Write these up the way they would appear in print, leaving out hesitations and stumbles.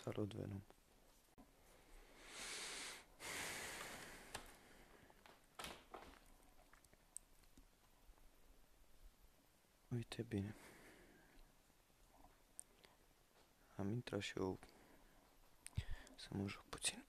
Salut, Venom. Uite bine. Am intrat și eu să mă joc puțin.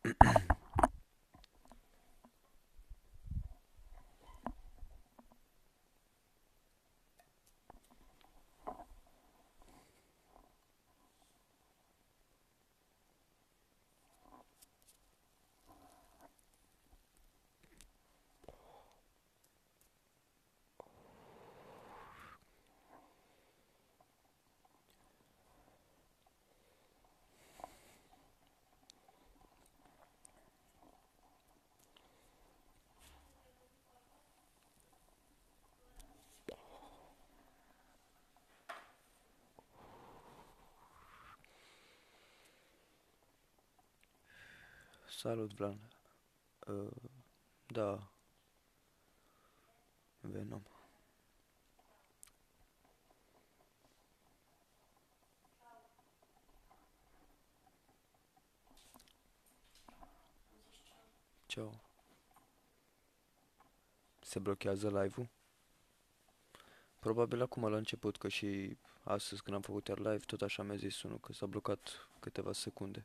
Salut, Vlad. Da, Venom. Ciao. Se blochează live-ul? Probabil acum la început, că și astăzi când am făcut iar live, tot așa mi-a zis unul că s-a blocat câteva secunde.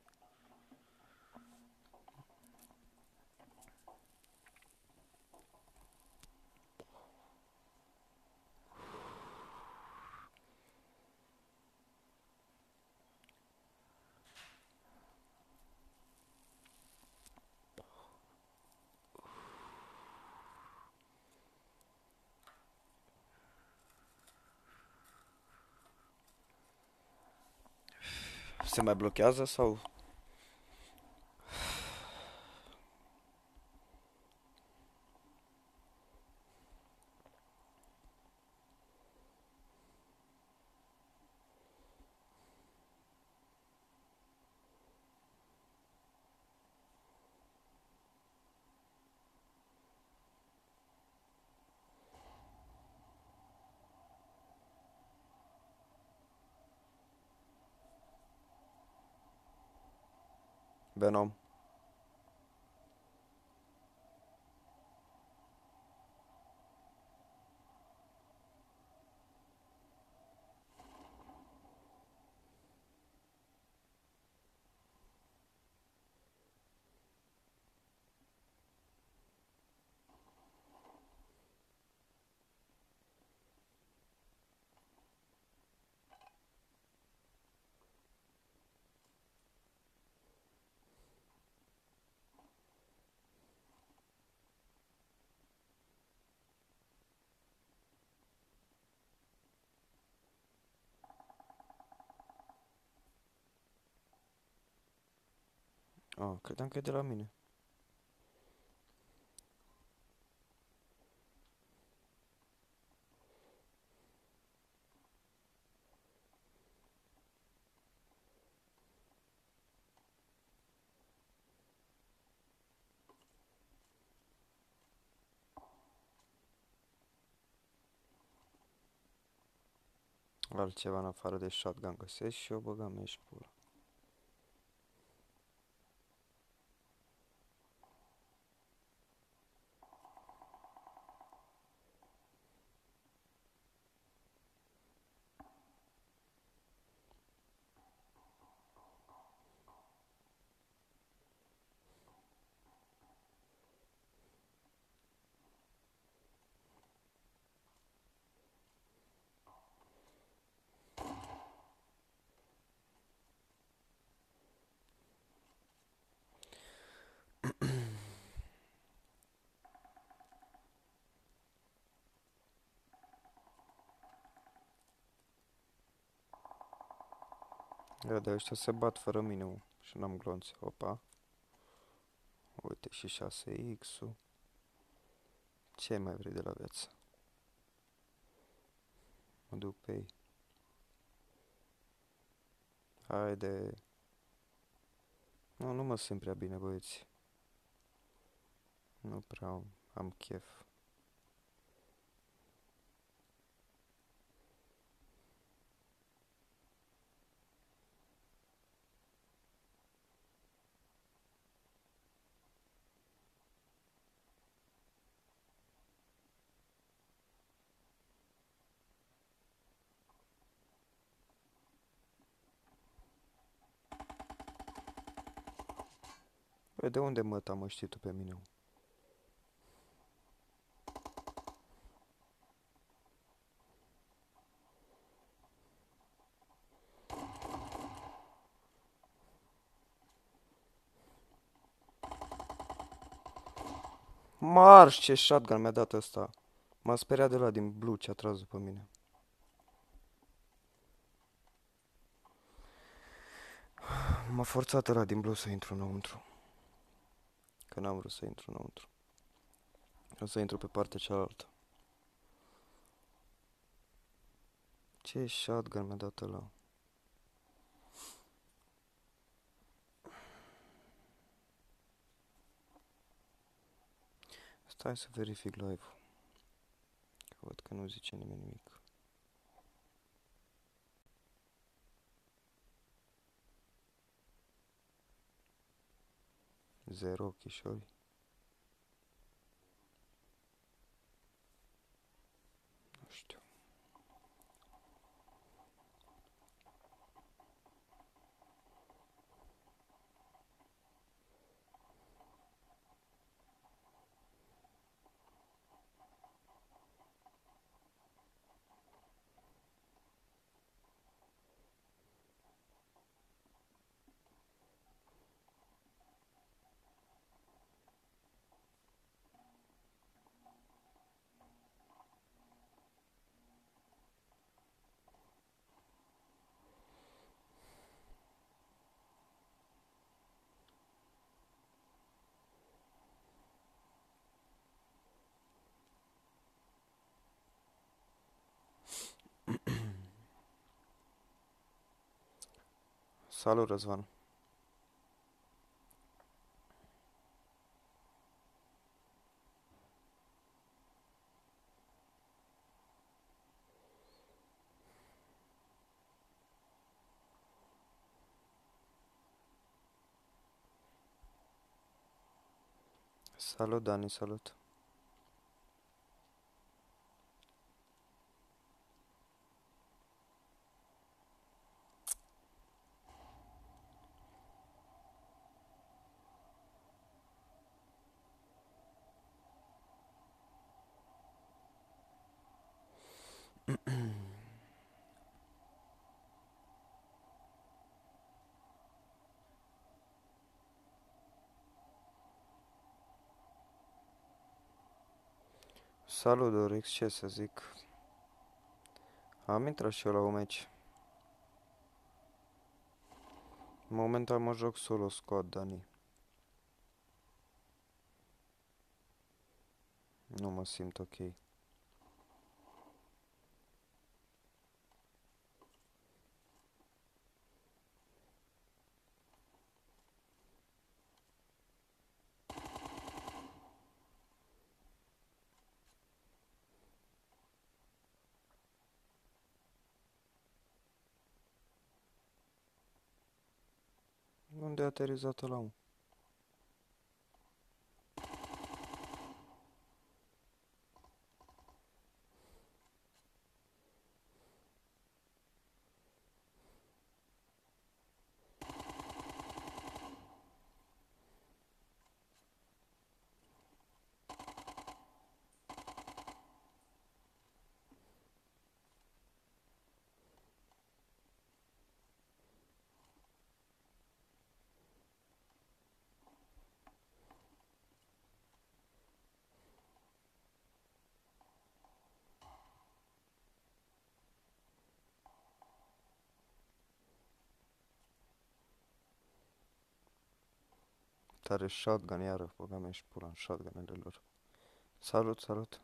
Se mai blochează sau? Venom. Ah, credeam că e de la mine. Altceva în afară de shotgun găsesc și o băgam ești pula. Ia de ăștia se bat fără mine, mă. Și n-am glonțe. Opa. Uite și 6x-ul. Ce mai vrei de la viață? Mă duc pe ei. Haide. Nu mă simt prea bine, băieți. Nu prea am chef. Bă, de unde măta mă știi tu pe mine? Marș, ce shotgun mi-a dat ăsta. M-a speriat de la din blue ce a tras după mine. M-a forțat ăla din blue să intru înăuntru. Că n-am vrut să intru înăuntru. O să intru pe partea cealaltă. Ce shotgun mi-a dat ăla? Stai să verific live-ul. Văd că nu zice nimeni nimic. 0 ochișori. Nu știu. Salut, Răzvan. Salut, Dani, salut. Salut, Dorix, ce să zic? Am intrat și eu la un meci. Momentan mă joc solo squad, Dani. Nu mă simt ok. Unde a aterizat ăla, mă? Tare shotgun iară, băga mea și pula în shotgunele lor. Salut, salut.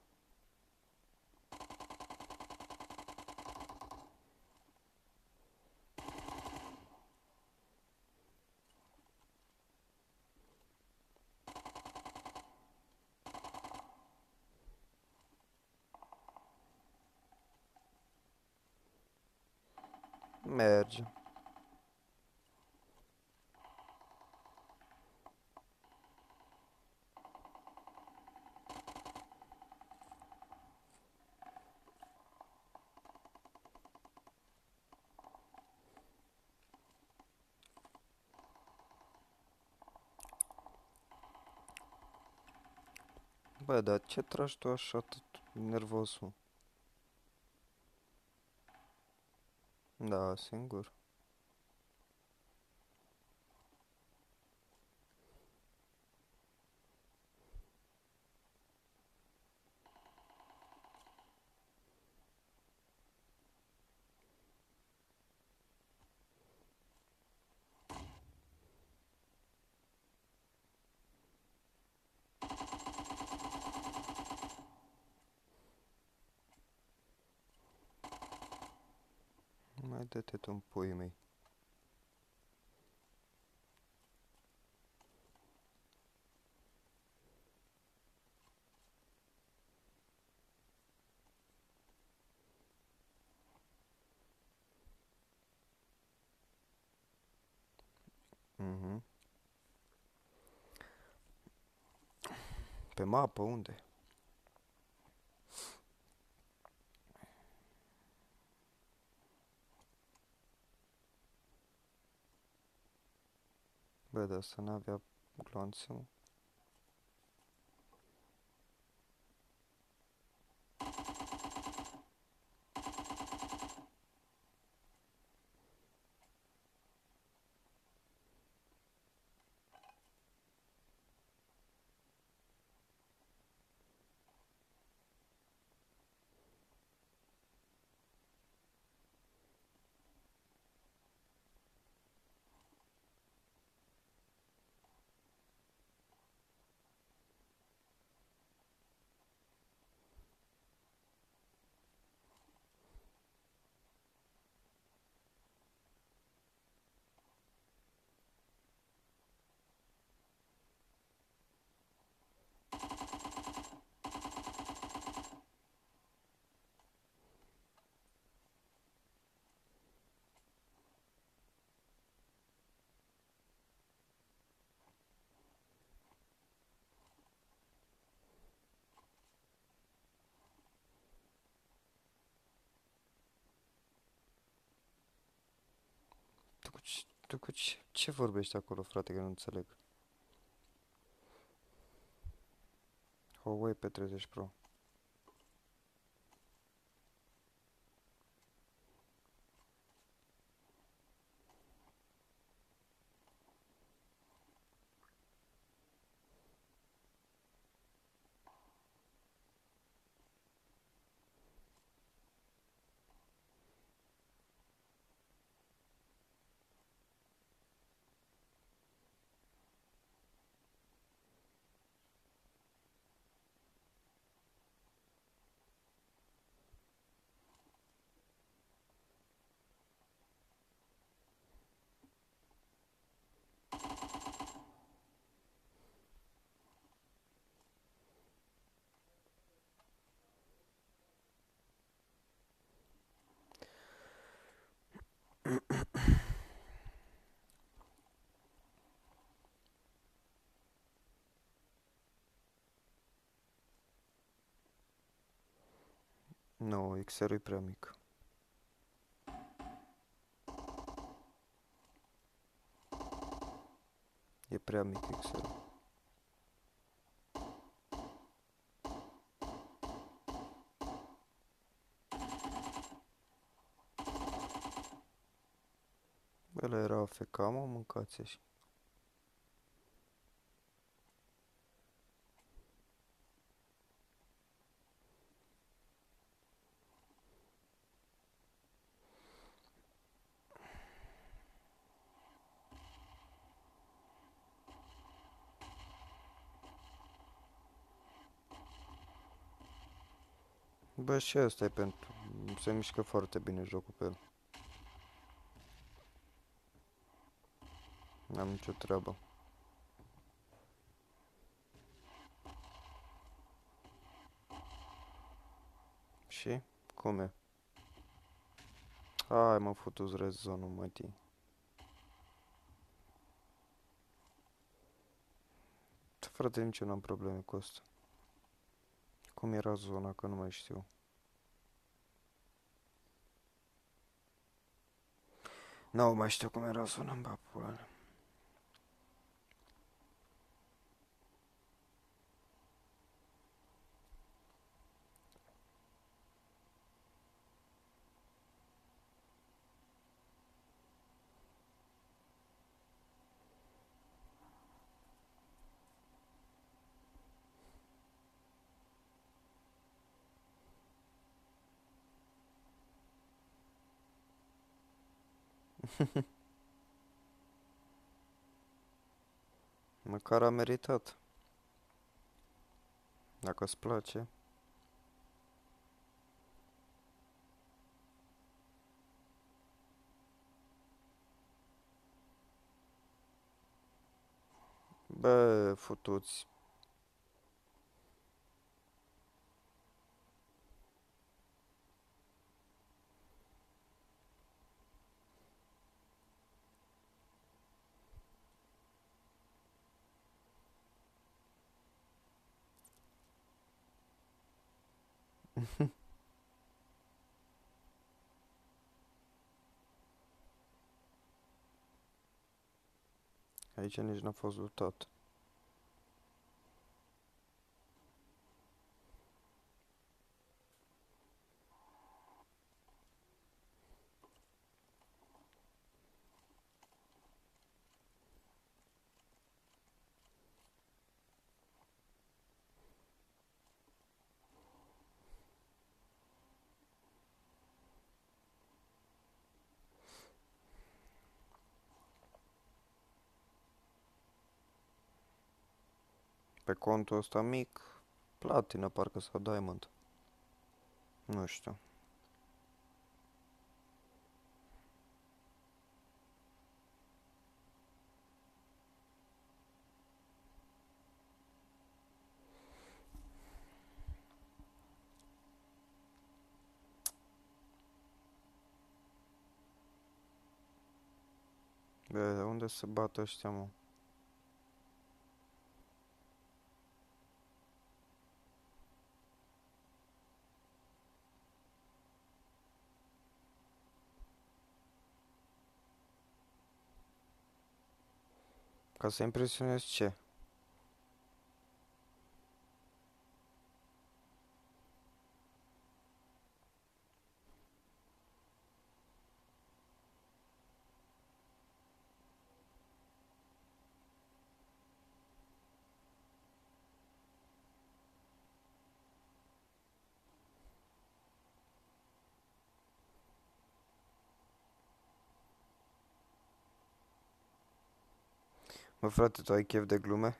Merge. Bă, dar ce tragi tu așa tot nervos, mă? Da, singur. Mai dă-te tu în puii mei. Mhm. Pe mapă, unde? Bă, dar să n-avea gloanțe, mă. Tu cu ce vorbești acolo, frate, că nu înțeleg? Huawei P30 Pro. Nu, XR-ul e prea mic. E prea mic XR-ul. Bă, ăla era AFK, mă, mâncați așa. Bă, și ăsta e pentru... Se mișcă foarte bine jocul pe el. N-am nicio treabă. Și? Cum e? Hai, mă, futu-ți rezonul, mătii. Frate, nici eu n-am probleme cu asta. Cum era zona, că nu mai știu. Nu mai știu cum era zona în bapul. Măcar a meritat. Dacă îți place. Bă, futuți. Aici nici n-a fost luptat. Pe contul ăsta mic, platină parcă sau diamond. Nu știu. Bă, unde se bat ăștia, mă? Ca să impresionez ce? Mă, frate, tu ai chef de glume?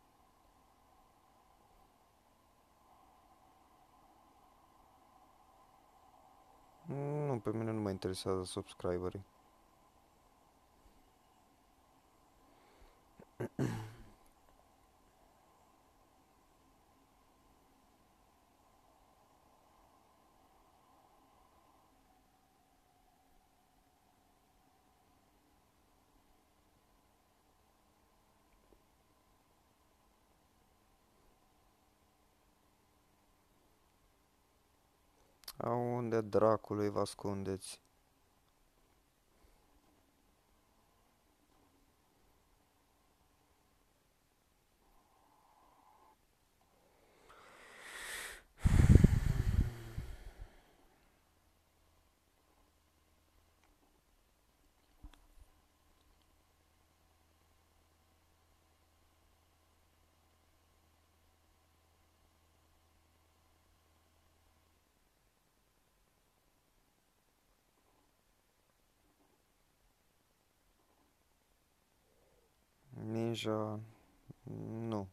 Nu, pe mine nu mă interesează subscriberii. Au, unde dracului vă ascundeți? Ninja... Nu,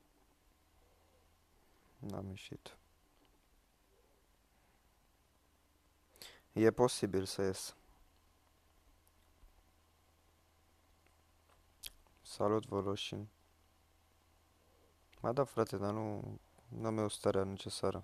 n-am ieșit. E posibil să ies. Salut, Voloșin. Ma da, frate, dar nu am eu starea necesară.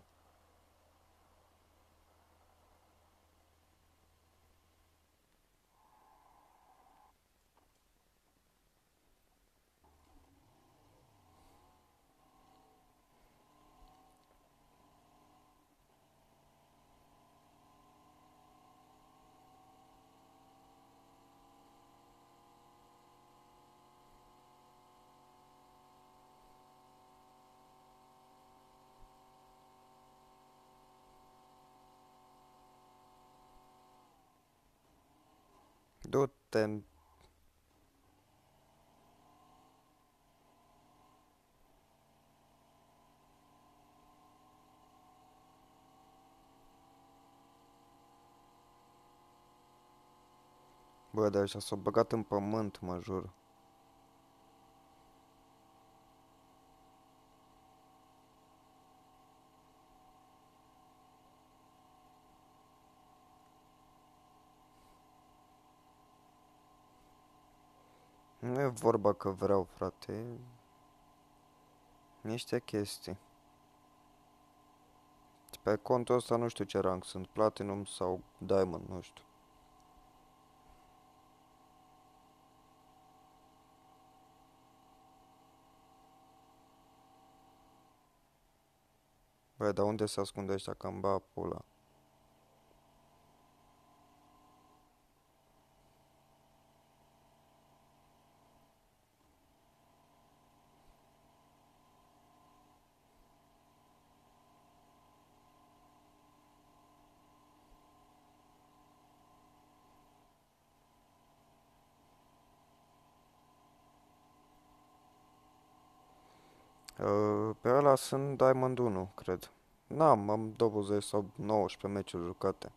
Du-te în... Bă, de așa s-au băgat în pământ, mă jur. Nu e vorba că vreau, frate. Niște chestii. Pe contul ăsta nu știu ce rang sunt, Platinum sau Diamond, nu știu. Băi, dar unde se ascunde ăștia că îmi ba pula? Pe ăla sunt Diamond 1, cred. Am 20 sau 19 meciuri jucate.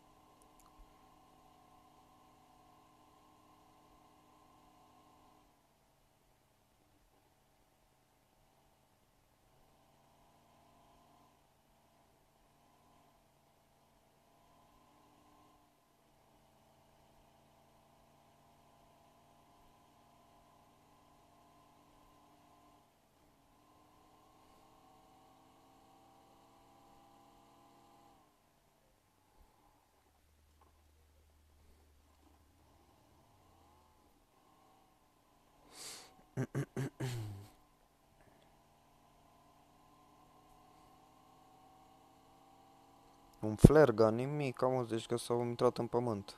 Un flare gun, nimic, am deci că s-au intrat în pământ.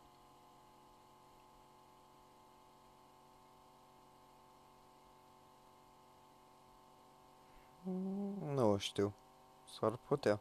Nu știu. S-ar putea.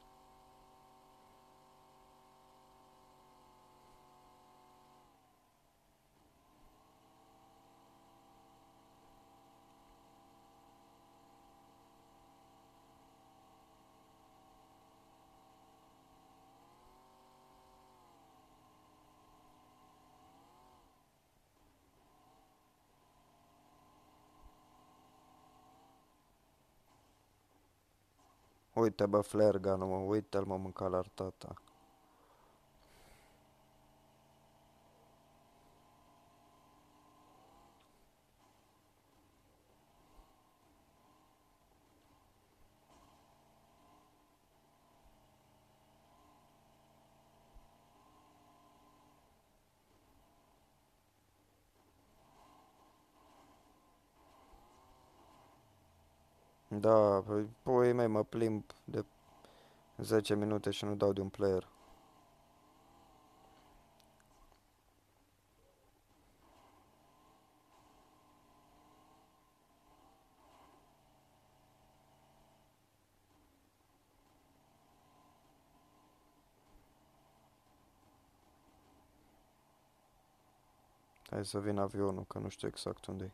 Uite, bă, flare gun-ul, mă, uite-l, mă, mânca la tata. Da, păi mei, mă plimb de 10 minute și nu dau de un player. Hai să vin avionul, că nu știu exact unde e.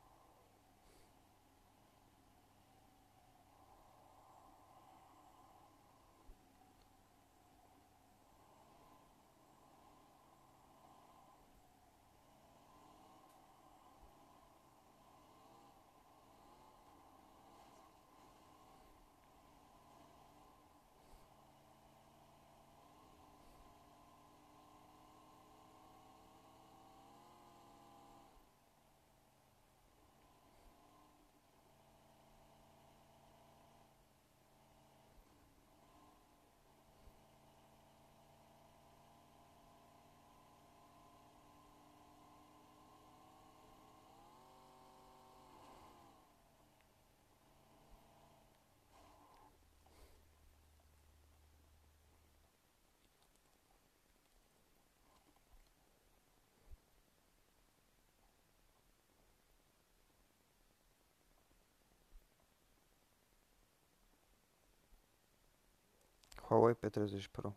Huawei P30 Pro.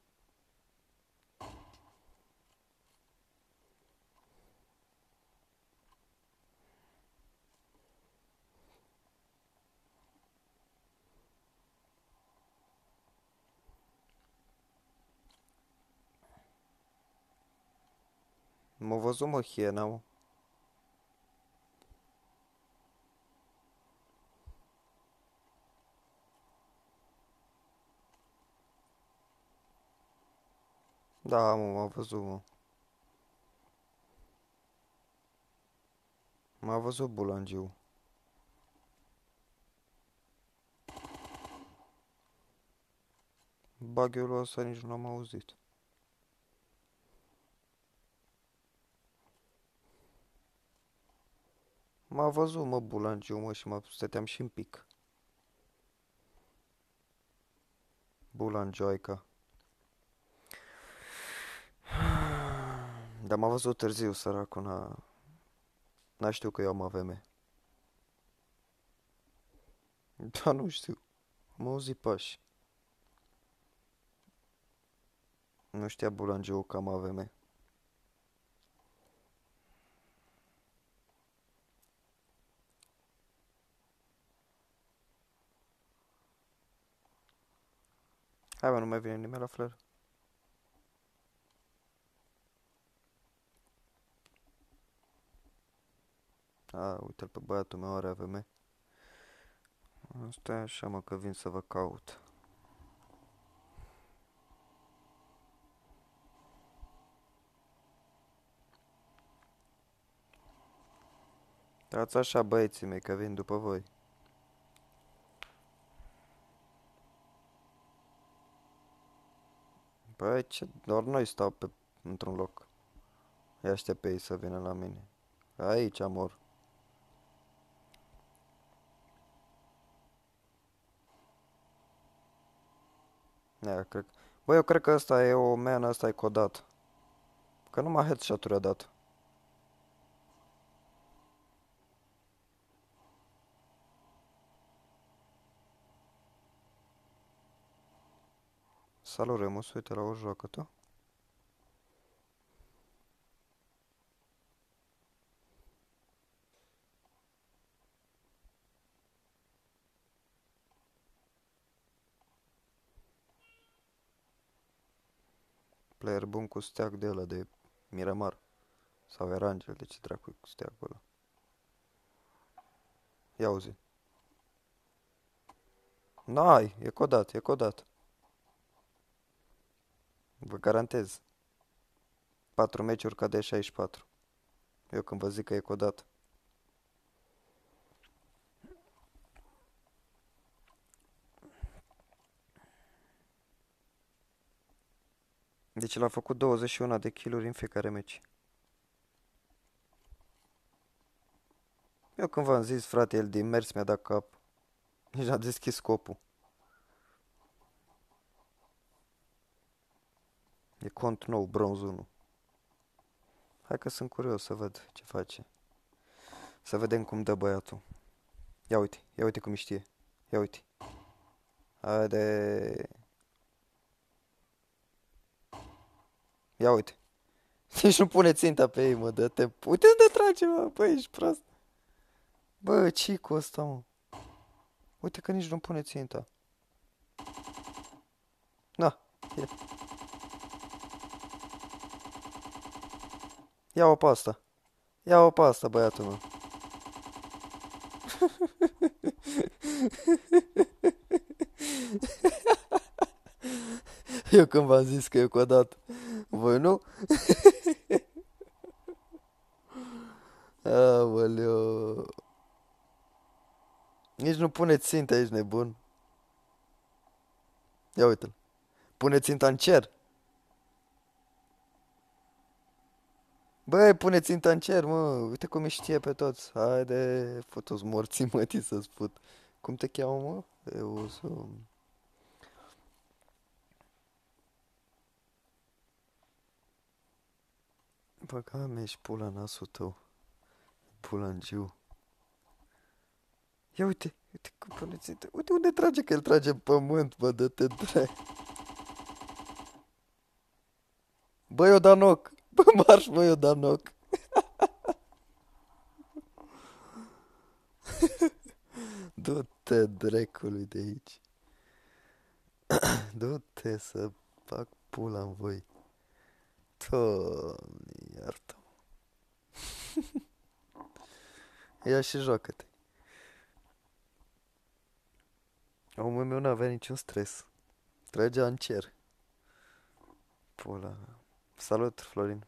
M-a văzut, mă, hiena, mă. Da, mă, m-a văzut, mă. M-a văzut bulangiu. Baghiul ăsta nici nu l-am auzit. M-a văzut, mă, bulangiu, mă, și mă stăteam și în pic. Bulangioica. Dar m-a văzut târziu, săracul, n-a știu că eu am AVM. Da, nu știu. Am auzit pași. Nu știa bulangiu că am AVM. Hai, mă, nu mai vine nimeni la flair. A, uite-l pe băiatul meu, are AVM. Stai așa, mă, că vin să vă caut. Dați așa, băieții mei, că vin după voi. Băi, ce... Doar noi stau într-un loc. Îi aștept pe ei să vină la mine. Aici, amor. Ia, cred... Băi, eu cred că ăsta e o man, ăsta e codat. Că numai headshot-uri a dat. Salut, Remus, uite la o joacă tu. Player bun cu steag de ăla de Miramar. Sau Erangel, de ce dracu cu steagul ăla. Ia auzi. N-ai, e codat, e codat. Vă garantez. 4 meciuri ca de 64. Eu când vă zic că e codat. Deci el a făcut 21 de kill-uri în fiecare meci. Eu când v-am zis, frate, el din mers mi-a dat cap. Nici n-a deschis scopul. E cont nou, bronz 1. Hai că sunt curios să văd ce face. Să vedem cum dă băiatul. Ia uite cum știe. Ia uite. Haide. Ia uite. Nici nu pune ținta pe ei, mă, dă-te. Uite unde trage, mă, bă, ești prost. Bă, ce cu ăsta, mă? Uite că nici nu pune ținta. Na, ia. Ia-o pe asta. Ia-o pe asta, băiatul meu. Eu când v-am zis că e codat. Voi nu? Aoleu. Nici nu pune ținta, ești nebun. Ia uite-l. Pune ținta în cer. Băi, pune ținta în cer, mă. Uite cum îi știe pe toți. Haide, fă-toți morții, mătii să sput. Cum te cheamă, mă? Eu sunt... Bă, că mi-ești pula nasul tău. Pulangiu. Ia uite, uite cum pune ținta. Uite unde trage, că el trage în pământ, bă, dă-te drac. Bă, eu da knock. Bă, marș, bă, eu da knock. Du-te drecului de aici. Du-te să fac pula în voi. Doamne, iartă-mă. Ia și joacă-te. Omul meu n-avea niciun stres. Trăgea în cer. Pula mea. Salut, Florin.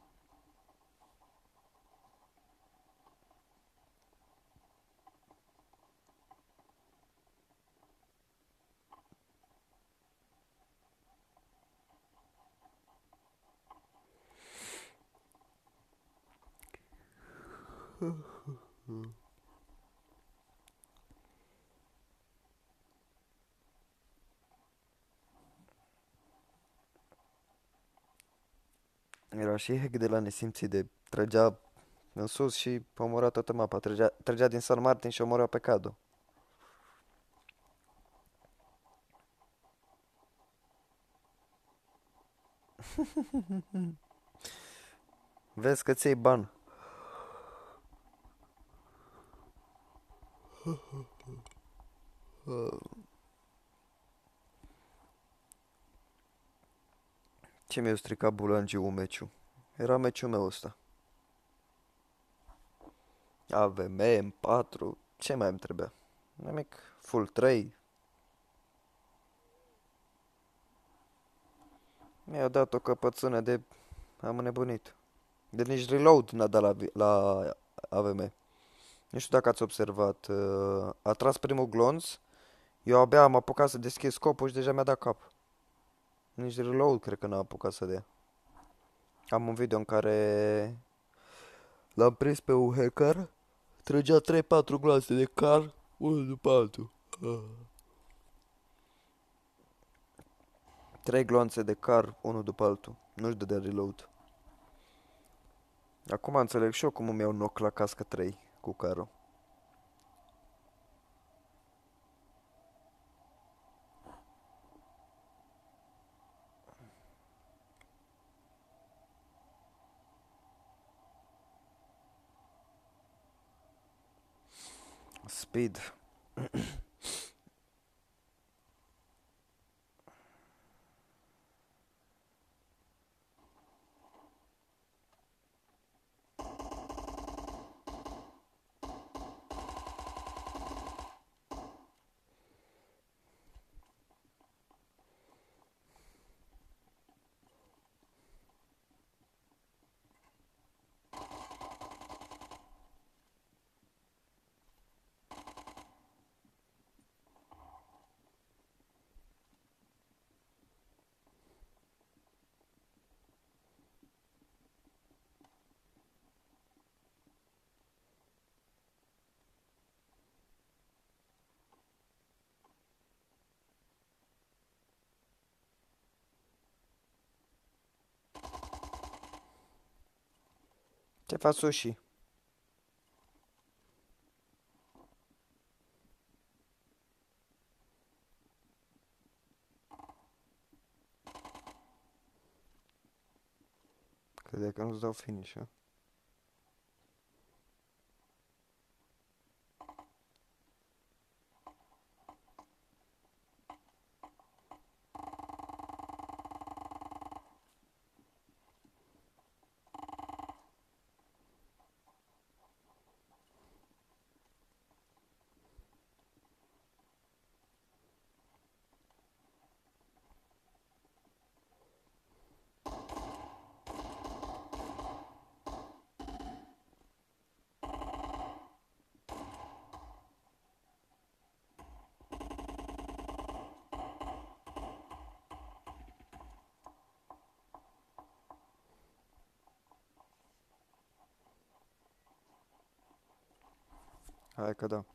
Era și hack de la nesimțit de trăgea în sus și omora toată mapa. Trăgea din San Martin și omora pe Cado. Vezi că ți-ai ban. Ce mi-a stricat bulangiul meciul? Era meciul meu ăsta. AVM, M4, ce mai îmi trebuia? Nimic, full 3. Mi-a dat o căpățână de... Am înnebunit. De nici reload n-a dat la AVM. Nu știu dacă ați observat. A tras primul glonț. Eu abia am apucat să deschid scopul și deja mi-a dat cap. Nici reload cred că n-a apucat să dea. Am un video în care l-am prins pe un hacker. Trăgea 3-4 glonțe de car, unul după altul. 3 glonțe de car, unul după altul. Nu-și dădea reload. Acum înțeleg și eu cum îmi iau knock la cască 3 cu carul. Speed. Ce faci, Sushi? Cred că nu-ți dau finish, a? Hai că da.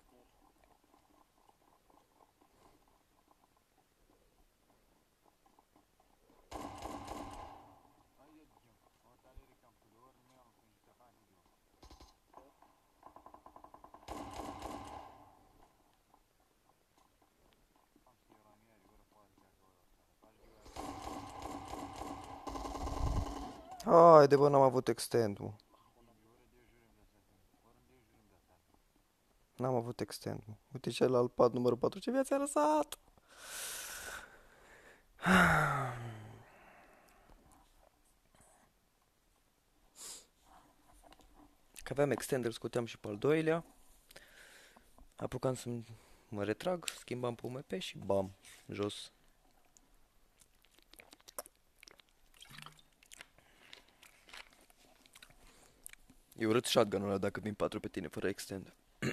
Haide, bă, n-am avut extend, mă. N-am avut extend, mă. Uite celălalt pad numărul 4, ce viață a lăsat! Că aveam extender, scoteam și pe al doilea. Apucam să mă retrag, schimbam pe UMP și bam, jos. E urât shotgun-ul ăla dacă vin 4 pe tine fără extend.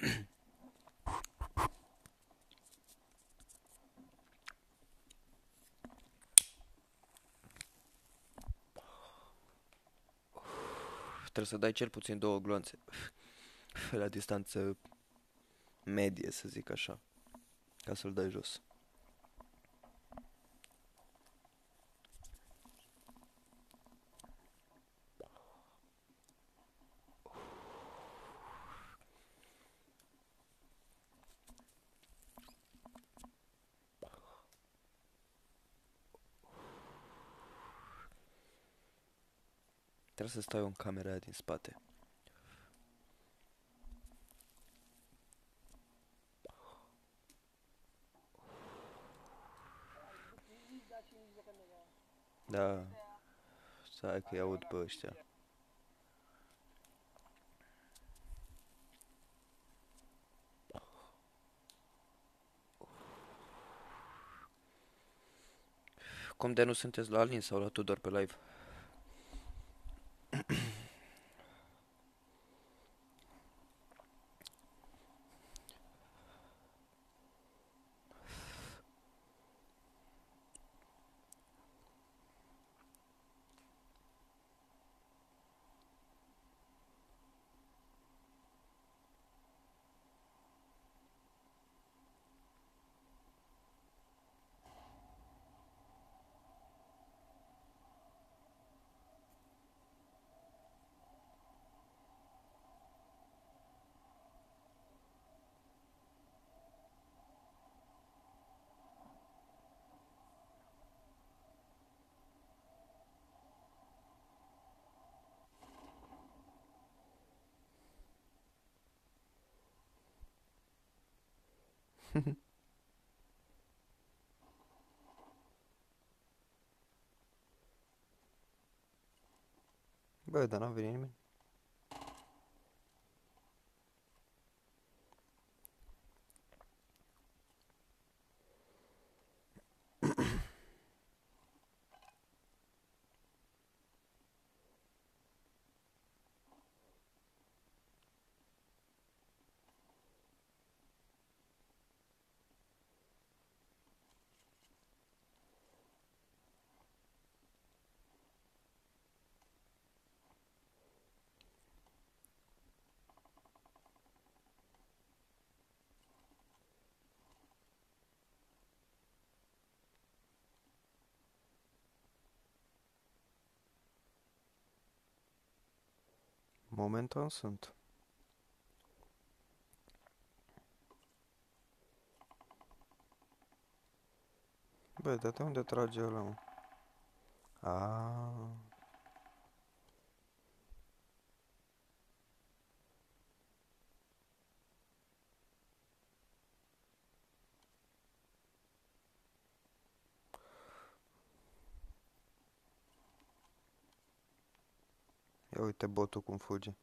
Trebuie să dai cel puțin 2 glonțe. La distanță medie, să zic așa. Ca să-l dai jos. Trebuie să stai în camera aia din spate. Da, stai că-i aud pe ăștia. Cum de nu sunteți la Alin sau la Tudor pe live? Bă, dar n-a venit nimeni. Momentan sunt. Bă, dar de unde trage ăla, mă? Aaaa. Ia uite botul cum fuge.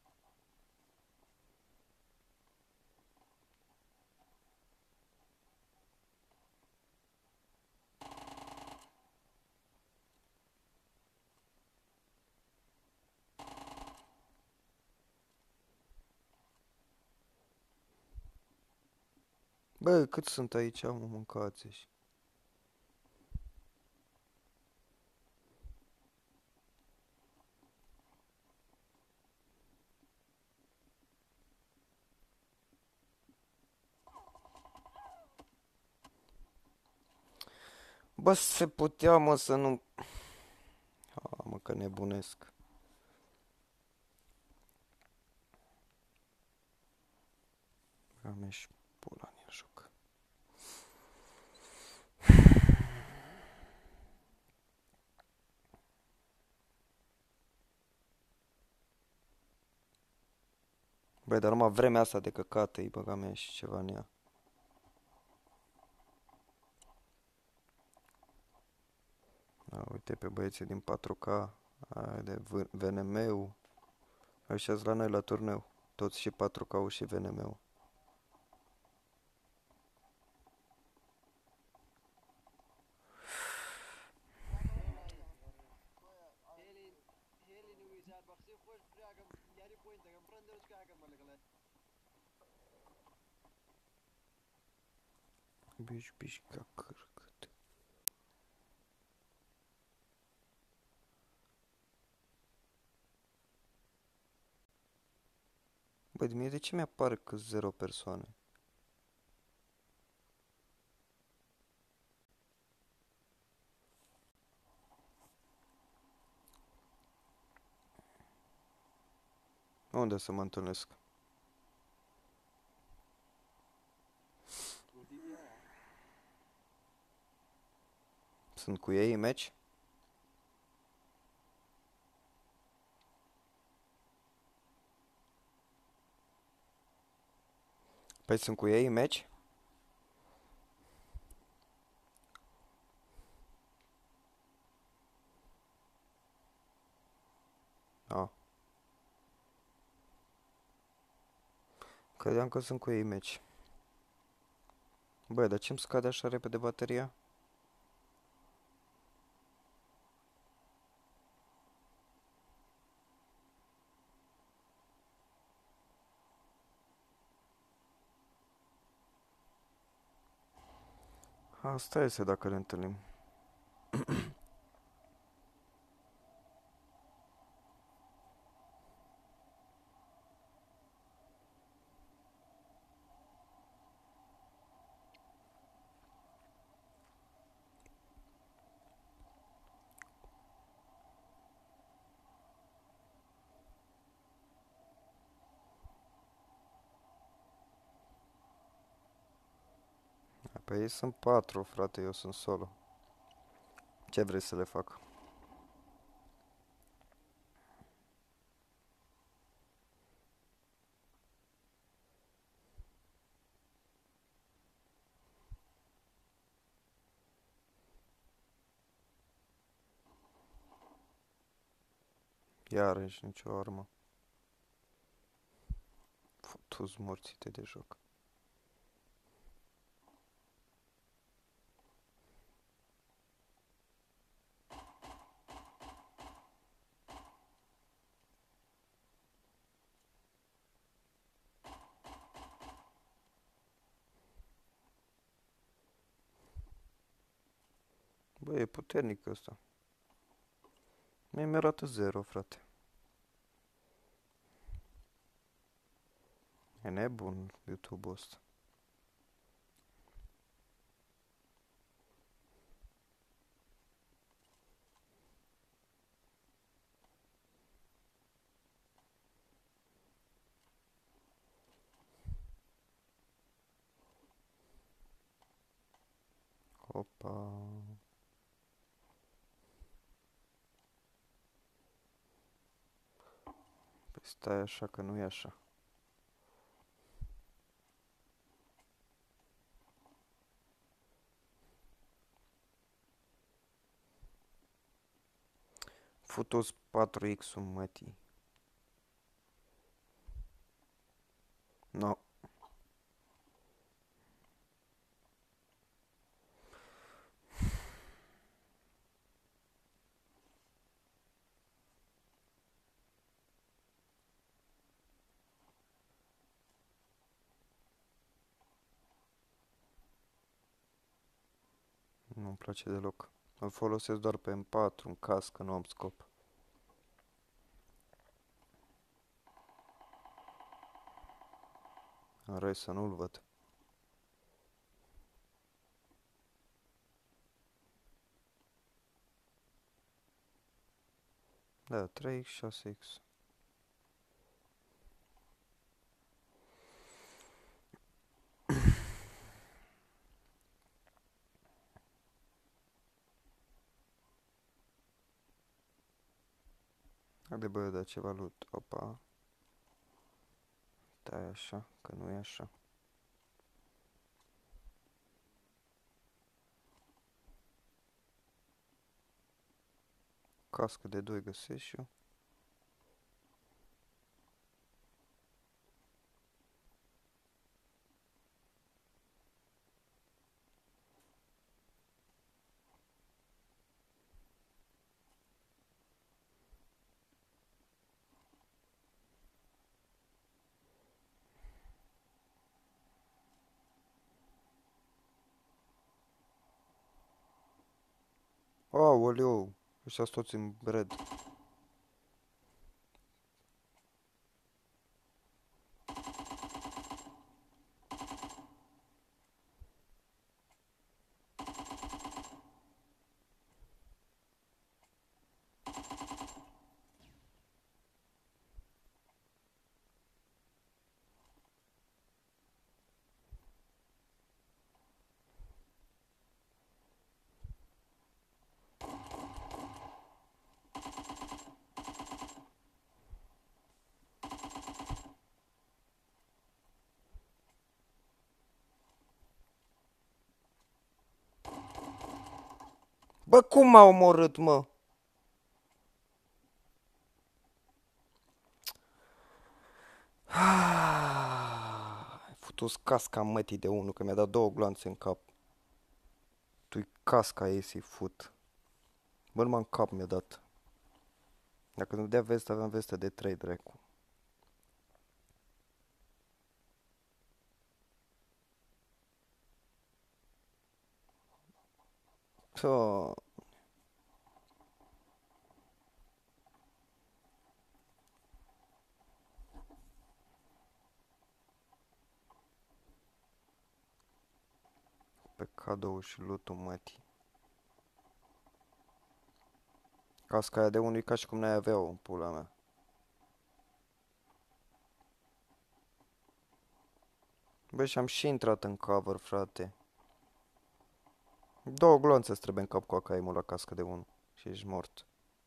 Bă, cât sunt aici, mă, mâncați -și. Bă, se putea, mă, să nu... A, mă, că nebunesc. Am și pula în joc. Băi, dar numai vremea asta de căcată, îi băga mea și ceva în ea. A, uite pe băieții din 4K, aia de VNM-ul. Ăștia la noi la turneu. Toți și 4K-ul și VNM-ul. Bici, bici, ca cârcăt. Băi, mie de ce mi-apare că 0 persoane? Unde să mă întâlnesc? Sunt cu ei în meci? Păi sunt cu ei în meci? Ah. Credeam că sunt cu ei în meci. Băi, dar ce-mi scade așa repede bateria? Asta este dacă ne întâlnim. Păi ei sunt 4, frate, eu sunt solo. Ce vrei să le fac? Iarăși nicio armă. Futus morțite de joc. Băi, e puternic ăsta. Mie mi-arată 0, frate. E nebun YouTube-ul ăsta. Opa. Păi stai așa că nu e așa. Futus 4X-ul mătii. No. Nu-mi place deloc. Îl folosesc doar pe M4, în caz că nu am scop. În rest să nu-l văd. Da, 3X, 6X. Haide bă, da ceva loot. Opa. Stai așa, că nu e așa. Cască de 2 găsesc și eu. Aoleu, ăștia sunt toți în red. Bă, cum m-a omorât, mă? Ai futus casca mătii de unul, că mi-a dat două gloanțe în cap. Tu-i casca ei să-i fut. Bă, numai în cap mi-a dat. Dacă nu dea veste, aveam veste de 3, dracu. Pă, pe cadou și lutul mătii. Casca aia de unul e ca și cum n-ai avea-o în pula mea. Bă, și am și intrat în cover, frate. Două glonțe îți trebuie în cap cu acaimul la cască de unul. Și ești mort.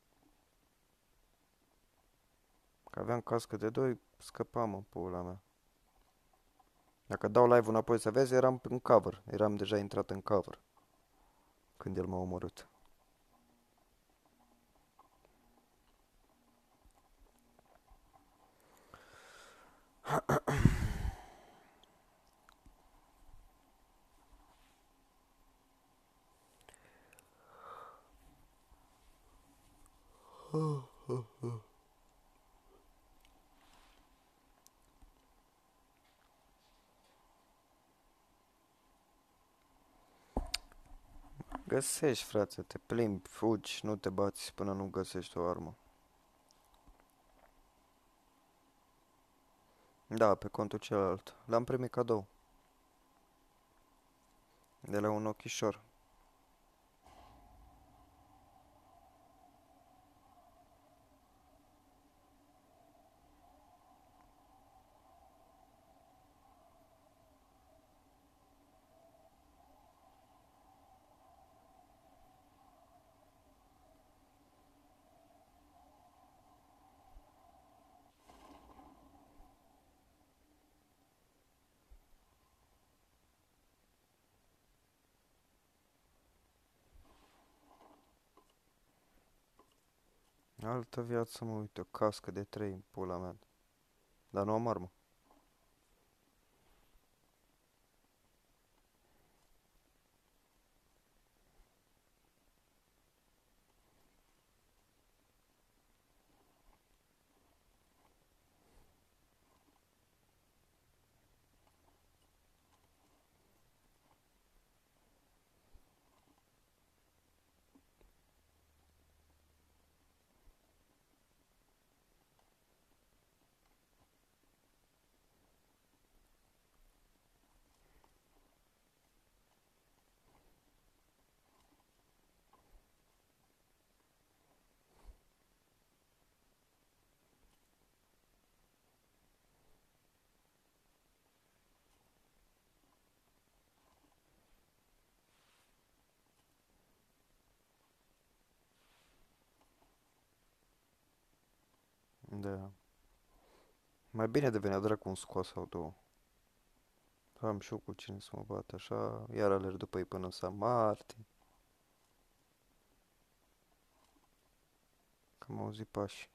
Că aveam cască de 2, scăpam în pula mea. Dacă dau live-ul înapoi să vezi, eram în cover. Eram deja intrat în cover. Când el m-a omorât. Găsești, frate, te plimbi, fugi, nu te bați până nu găsești o armă. Da, pe contul celălalt. L-am primit cadou. De la un ochișor. Altă viață, mă, uite, o cască de 3 în pula mea. Dar nu am armă. Da. Mai bine de venea dracu un scoas sau două. Am și eu cu cine să mă bat așa. Iar alerg după ei până să Martin. Că am auzit pași.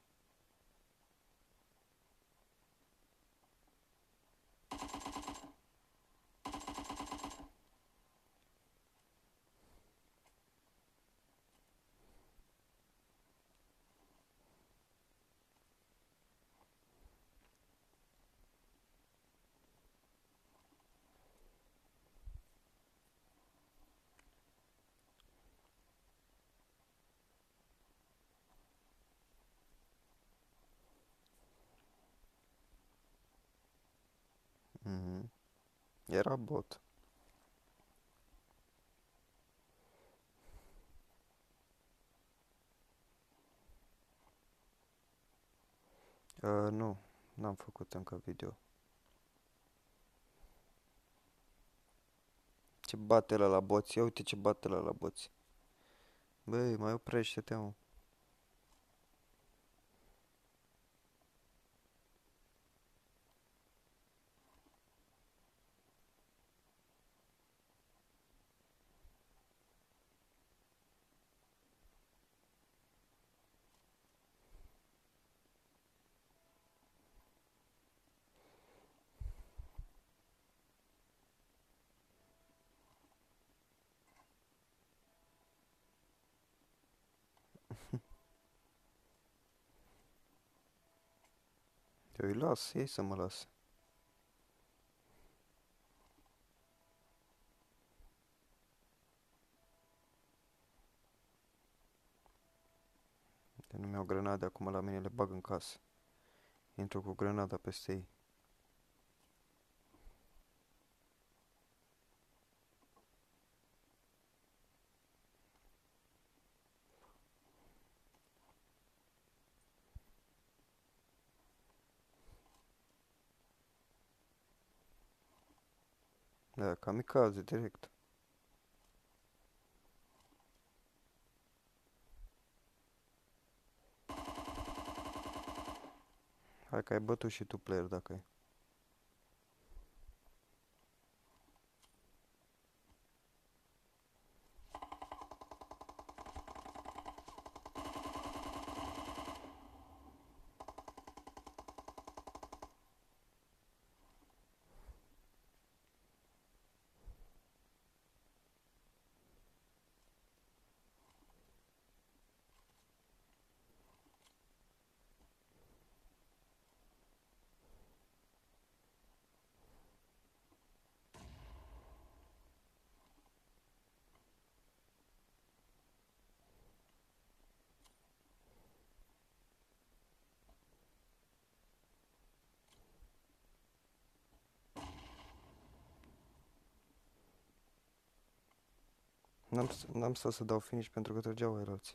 Era bot. Nu, n-am făcut încă video. Ce bate la boți, ia uite ce bate la boți. Băi, mai oprește-te, mă. Eu îi las, ei să mă lase. De nu mi-au grenade acum la mine, le bag în casă. Intru cu grenada peste ei. Da, kamikaze direct. Hai că ai bătut și tu player dacă ai. N-am stat să dau finish pentru că trăgeau aeralții.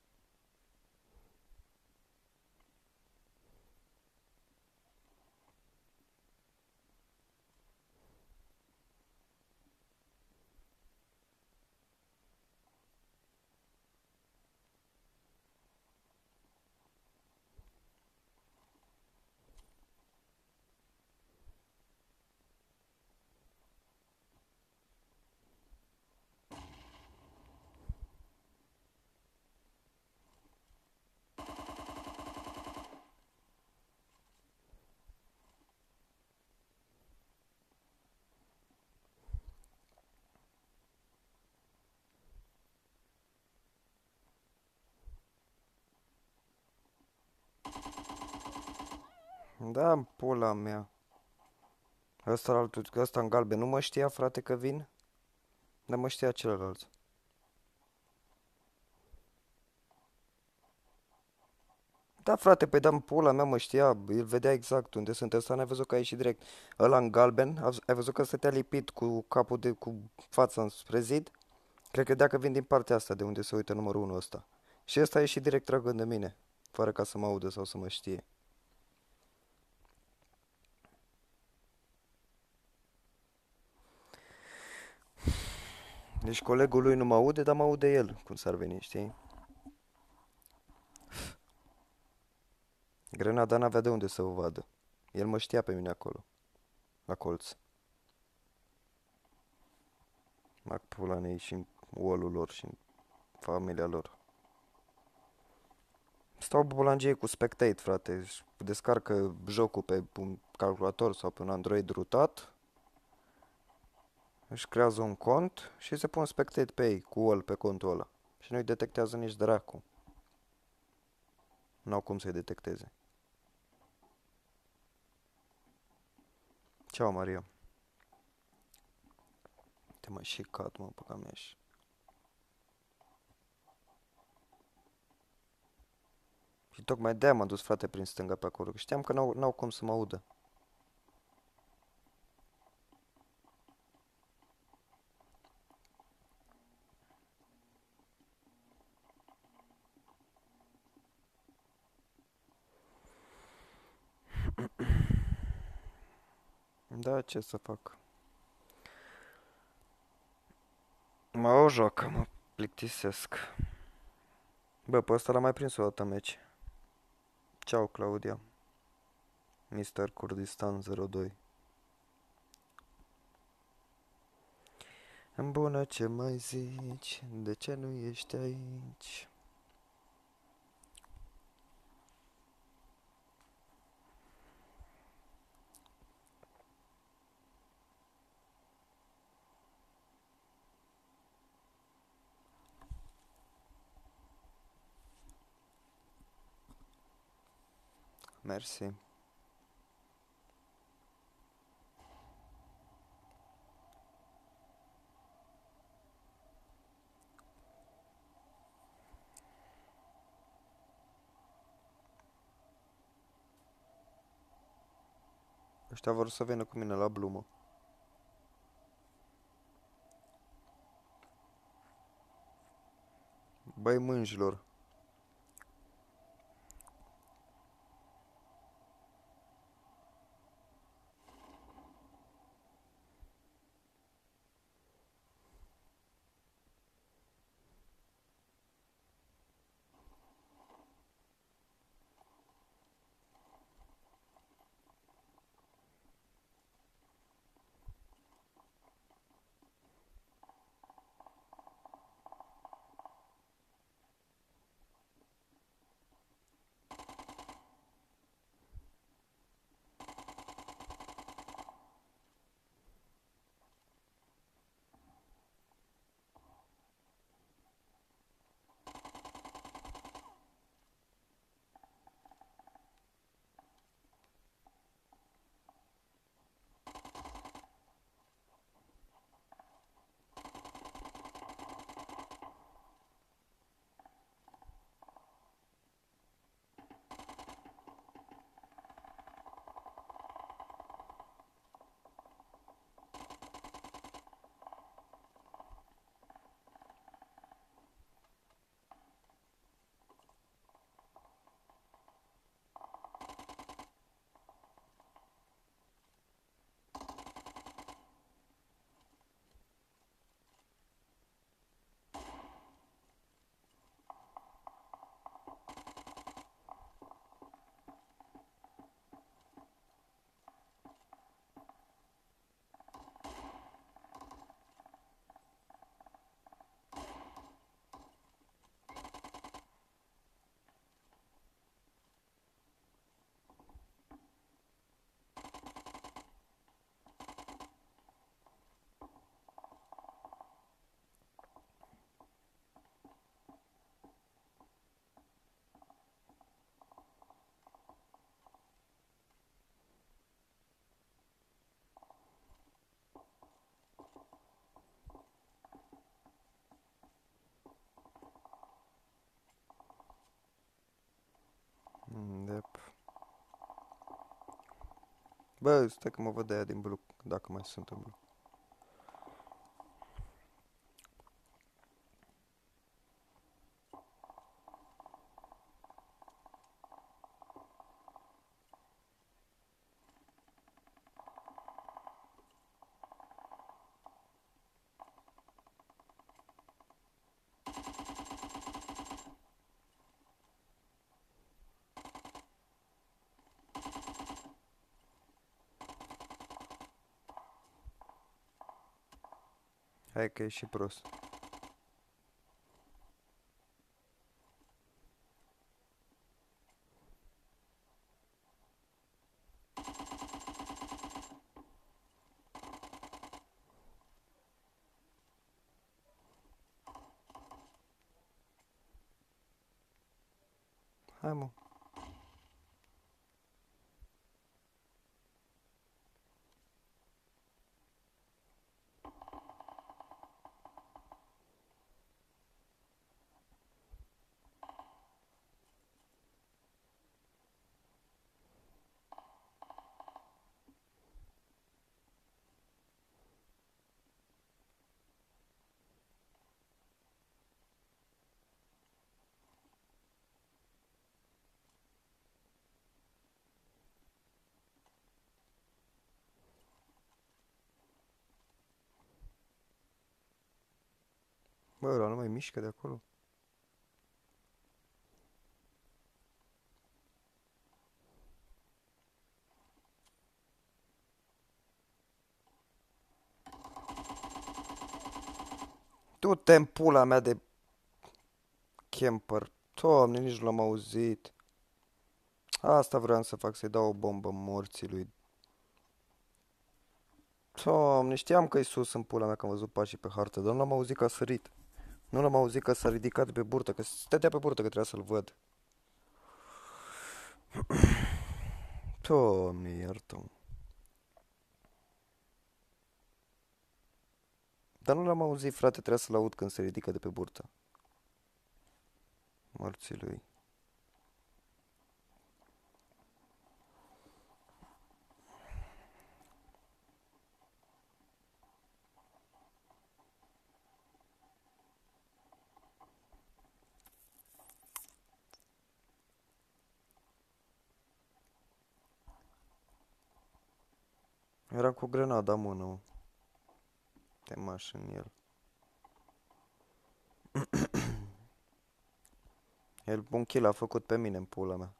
Da, în pula mea. Ăsta în galben nu mă știa, frate, că vin? Dar mă știa celălalt. Da, frate, păi da, pula mea mă știa, el vedea exact unde sunt. Ăsta n-ai văzut că a ieșit direct. Ăla în galben, ai văzut că stătea lipit cu capul cu fața spre zid? Cred că vedea că vin din partea asta de unde se uită numărul 1 ăsta. Și ăsta a ieșit direct tragând de mine, fără ca să mă audă sau să mă știe. Deci colegul lui nu mă aude, dar mă aude el, cum s-ar veni, știi? Grenada n-avea de unde să o vadă. El mă știa pe mine acolo, la colț. Mac pula în ei și în wall lor și în familia lor. Stau bulangie cu Spectate, frate. Își descarcă jocul pe un calculator sau pe un Android rutat. Își creează un cont și se pun Spectate pe ei, cu all pe contul ăla. Și nu-i detectează nici dracu. N-au cum să-i detecteze. Ceau, Maria. Te mai și cat, mă, păca mea și... Și tocmai de-aia m-am dus, frate, prin stânga pe acolo. Că știam că n-au cum să mă audă. Da, ce să fac? O joacă, mă plictisesc. Bă, pe ăsta l-am mai prins o dată meci. Ceau, Claudia. Mister Kurdistan 02. Bună, ce mai zici? De ce nu ești aici? Mersi. Ăștia vor să vină cu mine la Blumă. Băi, mânjilor. Dep. Bă, stai că mă văd de aia din Blue, dacă mai sunt în Blue. Hai că e și prost. Hai, mă. Bă, ăla nu mai mișcă de acolo. Du-te în pula mea de camper. Doamne, nici nu l-am auzit. Asta vreau să fac, să-i dau o bombă morții lui. Doamne, știam că-i sus în pula mea, că am văzut pașii pe hartă, dar nu l-am auzit că a sărit. Nu l-am auzit că s-a ridicat de pe burtă, că stătea pe burtă, că trebuia să-l văd. Doamne, iartă-mă. Dar nu l-am auzit, frate, trebuia să-l aud când se ridică de pe burtă. Morții lui. Era cu grenada în mână, te maș în el. El un kill a făcut pe mine în pula mea.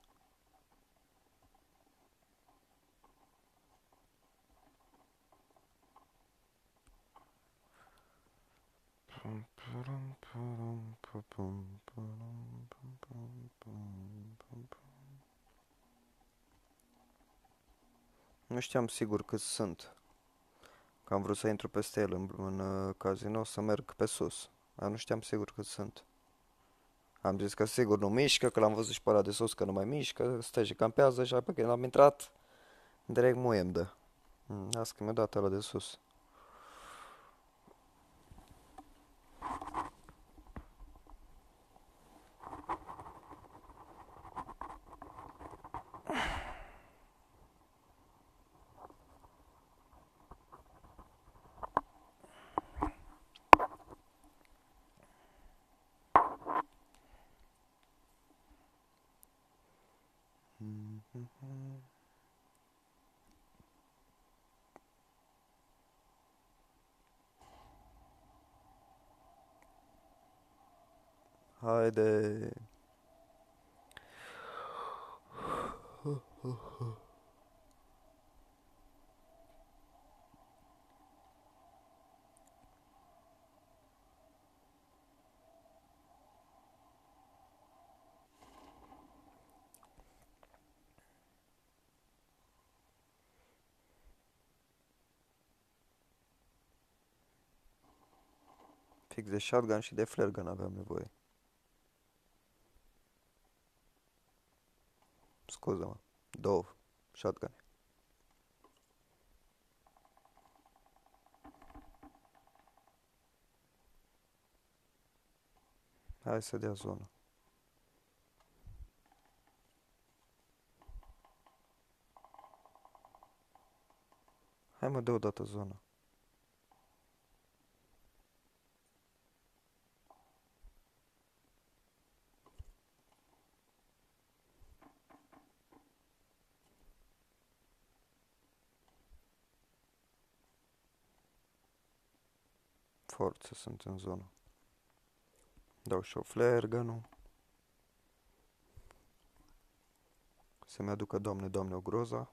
Nu știam sigur cât sunt. Că am vrut să intru peste el în casino să merg pe sus. Dar nu știam sigur cât sunt. Am zis că sigur nu mișcă, că l-am văzut și pe ăla de sus că nu mai mișcă, stă și campează și apoi când am intrat, direct muie îmi dă. Asta că mi-a dat ăla de sus. Haide. Fix de shotgun și de flare gun aveam nevoie. Scuză-mă. Două shotgun. Hai să dea zonă. Hai mă, dă o dată zonă. Forță, sunt în zonă. Dau și o flare gun-ul. Să-mi aducă, doamne, doamne, o groza.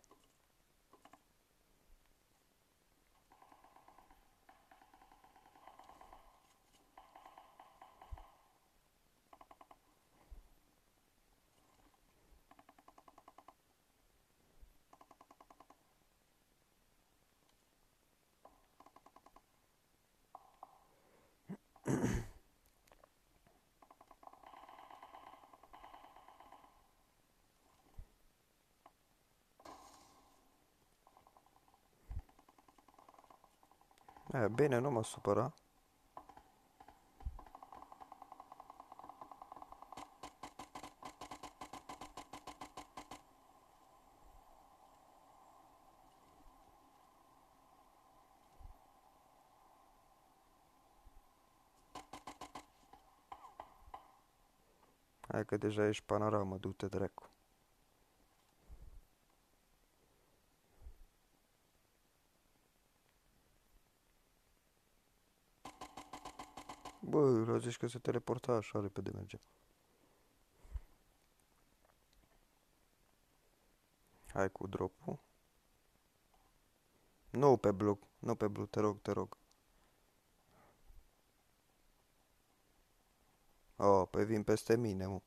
Bine, nu mă supăra. Hai că deja ești panoramă, du-te dracu. Bă, zici că se teleporta așa repede merge. Hai cu drop-ul. Nu pe blue, nu pe blue, te rog, te rog. Oh, pe vin peste mine, mă.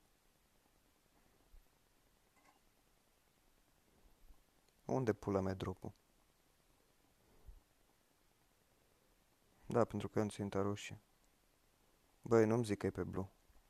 Unde pula mea drop-ul? Da, pentru că am ținta roșie. Băi, nu-mi zic că e pe blue.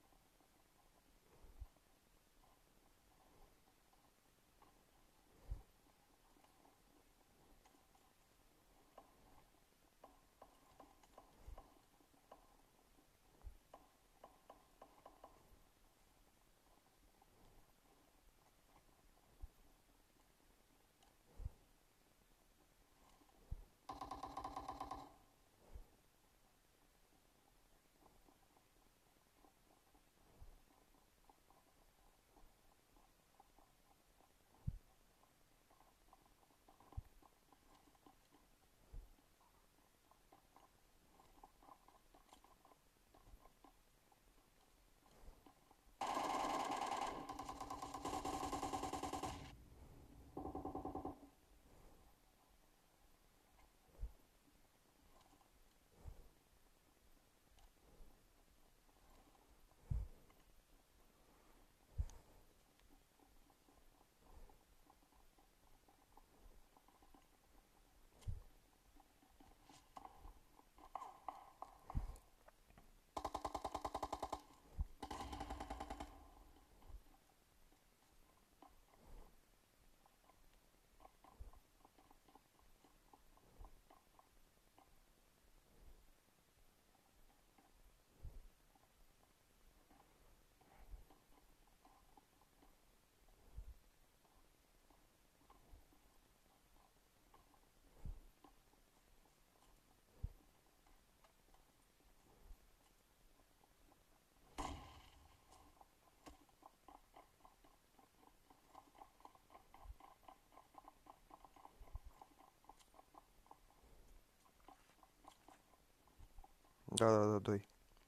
Da, da, da, doi.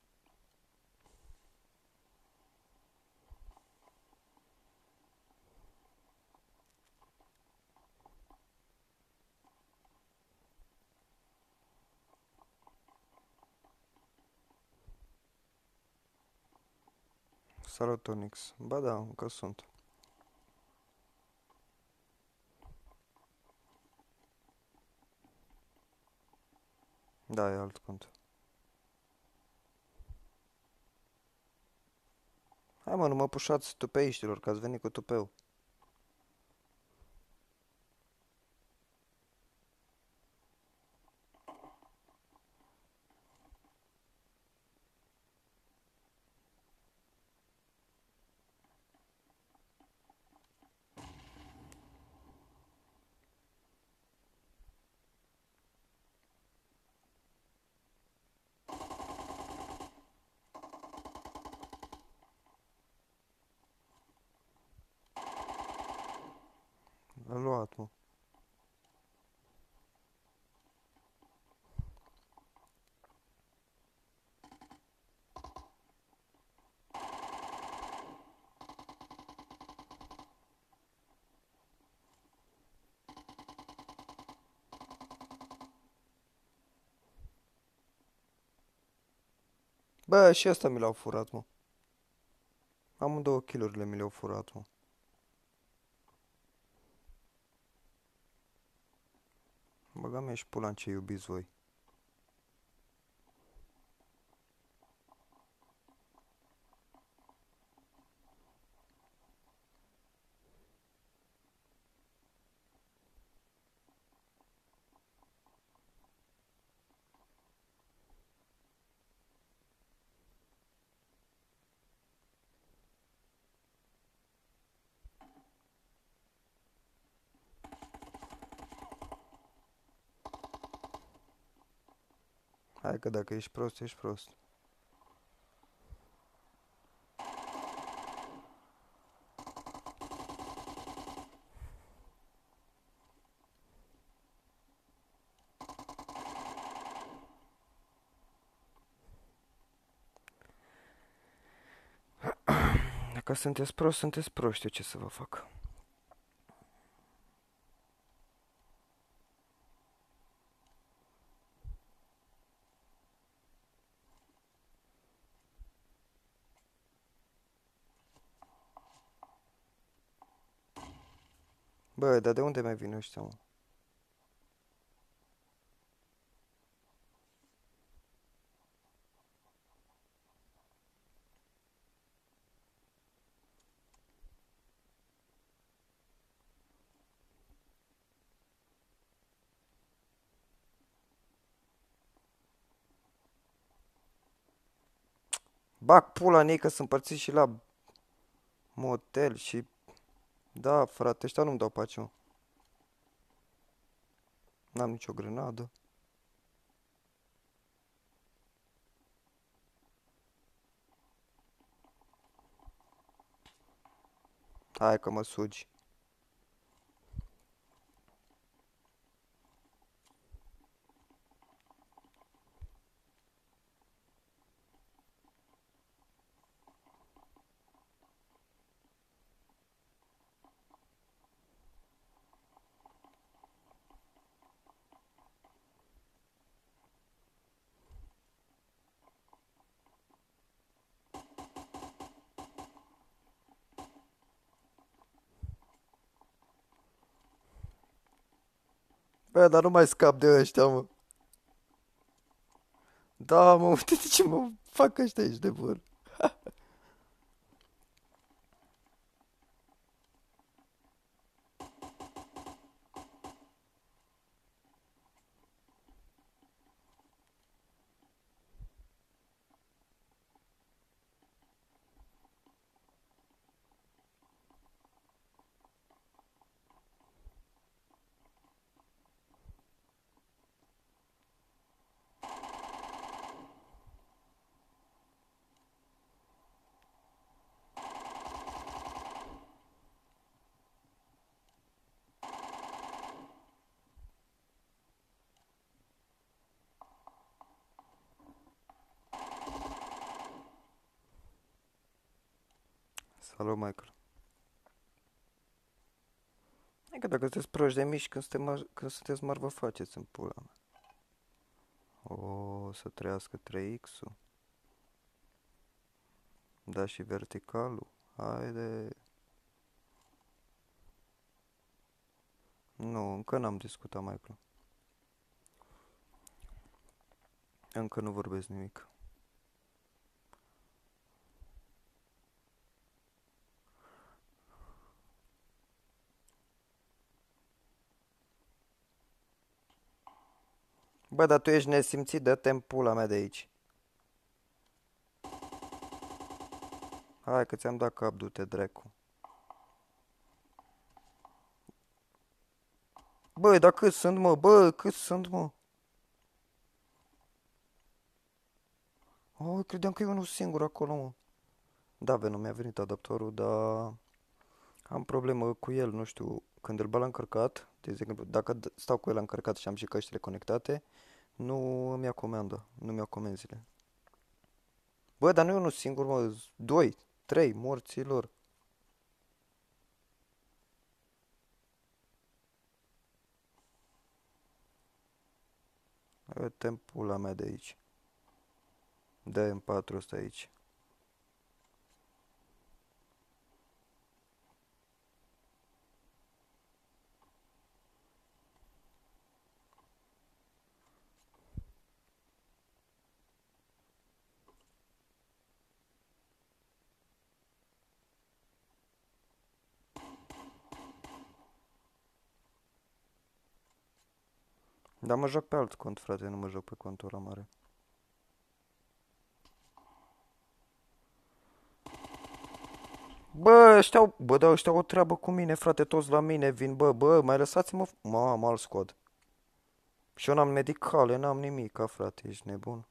Salut, Onyx. Ba da, încă sunt. Da, e alt cont. Hai mă, nu mă pușați tupeiștilor, că ați venit cu tupeu. L-a luat, mă. Bă, și ăsta mi l-au furat, mă. Amândouă kill-urile mi le-au furat, mă. Băga mea și pula în ce iubiți voi. Hai că dacă ești prost, ești prost. Dacă sunteți proști, sunteți proști, știu ce să vă fac. Bă, dar de unde mai vin ăștia, mă? Bag pula în ei că sunt împărțiți și la motel și... Da, frate, ăștia nu-mi dau pace, mă. N-am nicio grenadă. Hai că mă sugi. Bă, dar nu mai scap de ăștia, mă. Da, mă, uite ce mă fac ăștia aici de bun. Salut, Michael. E că dacă sunteți proști de mici, când sunteți mari, vă faceți în pula mea. O, să trăiască 3x-ul. Da, și verticalul. Haide. Nu, încă n-am discutat, Michael. Încă nu vorbesc nimic. Bă, dar tu ești nesimțit, dă-te în pula mea de aici. Hai că ți-am dat cap, du-te, dracu. Bă, dar cât sunt, mă? Bă, cât sunt, mă? Oh, credeam că e unul singur acolo, mă. Da, Venom, mi-a venit adaptorul, dar am problemă cu el, nu știu. Când îl bag la încărcat, de exemplu, dacă stau cu el la încărcat și am și căștile conectate, nu îmi ia comanda, nu mi-ia comenzile. Bă, dar nu e unul singur, mă, doi, trei, morților. Uite în pula mea de aici. Dă M4 ăsta aici. Dar mă joc pe alt cont, frate, nu mă joc pe contul ăla mare. Bă, ăștia au o treabă cu mine, frate, toți la mine vin, bă, mai lăsați-mă, mamă, alt squad. Și eu n-am medicale, n-am nimic, frate, ești nebun.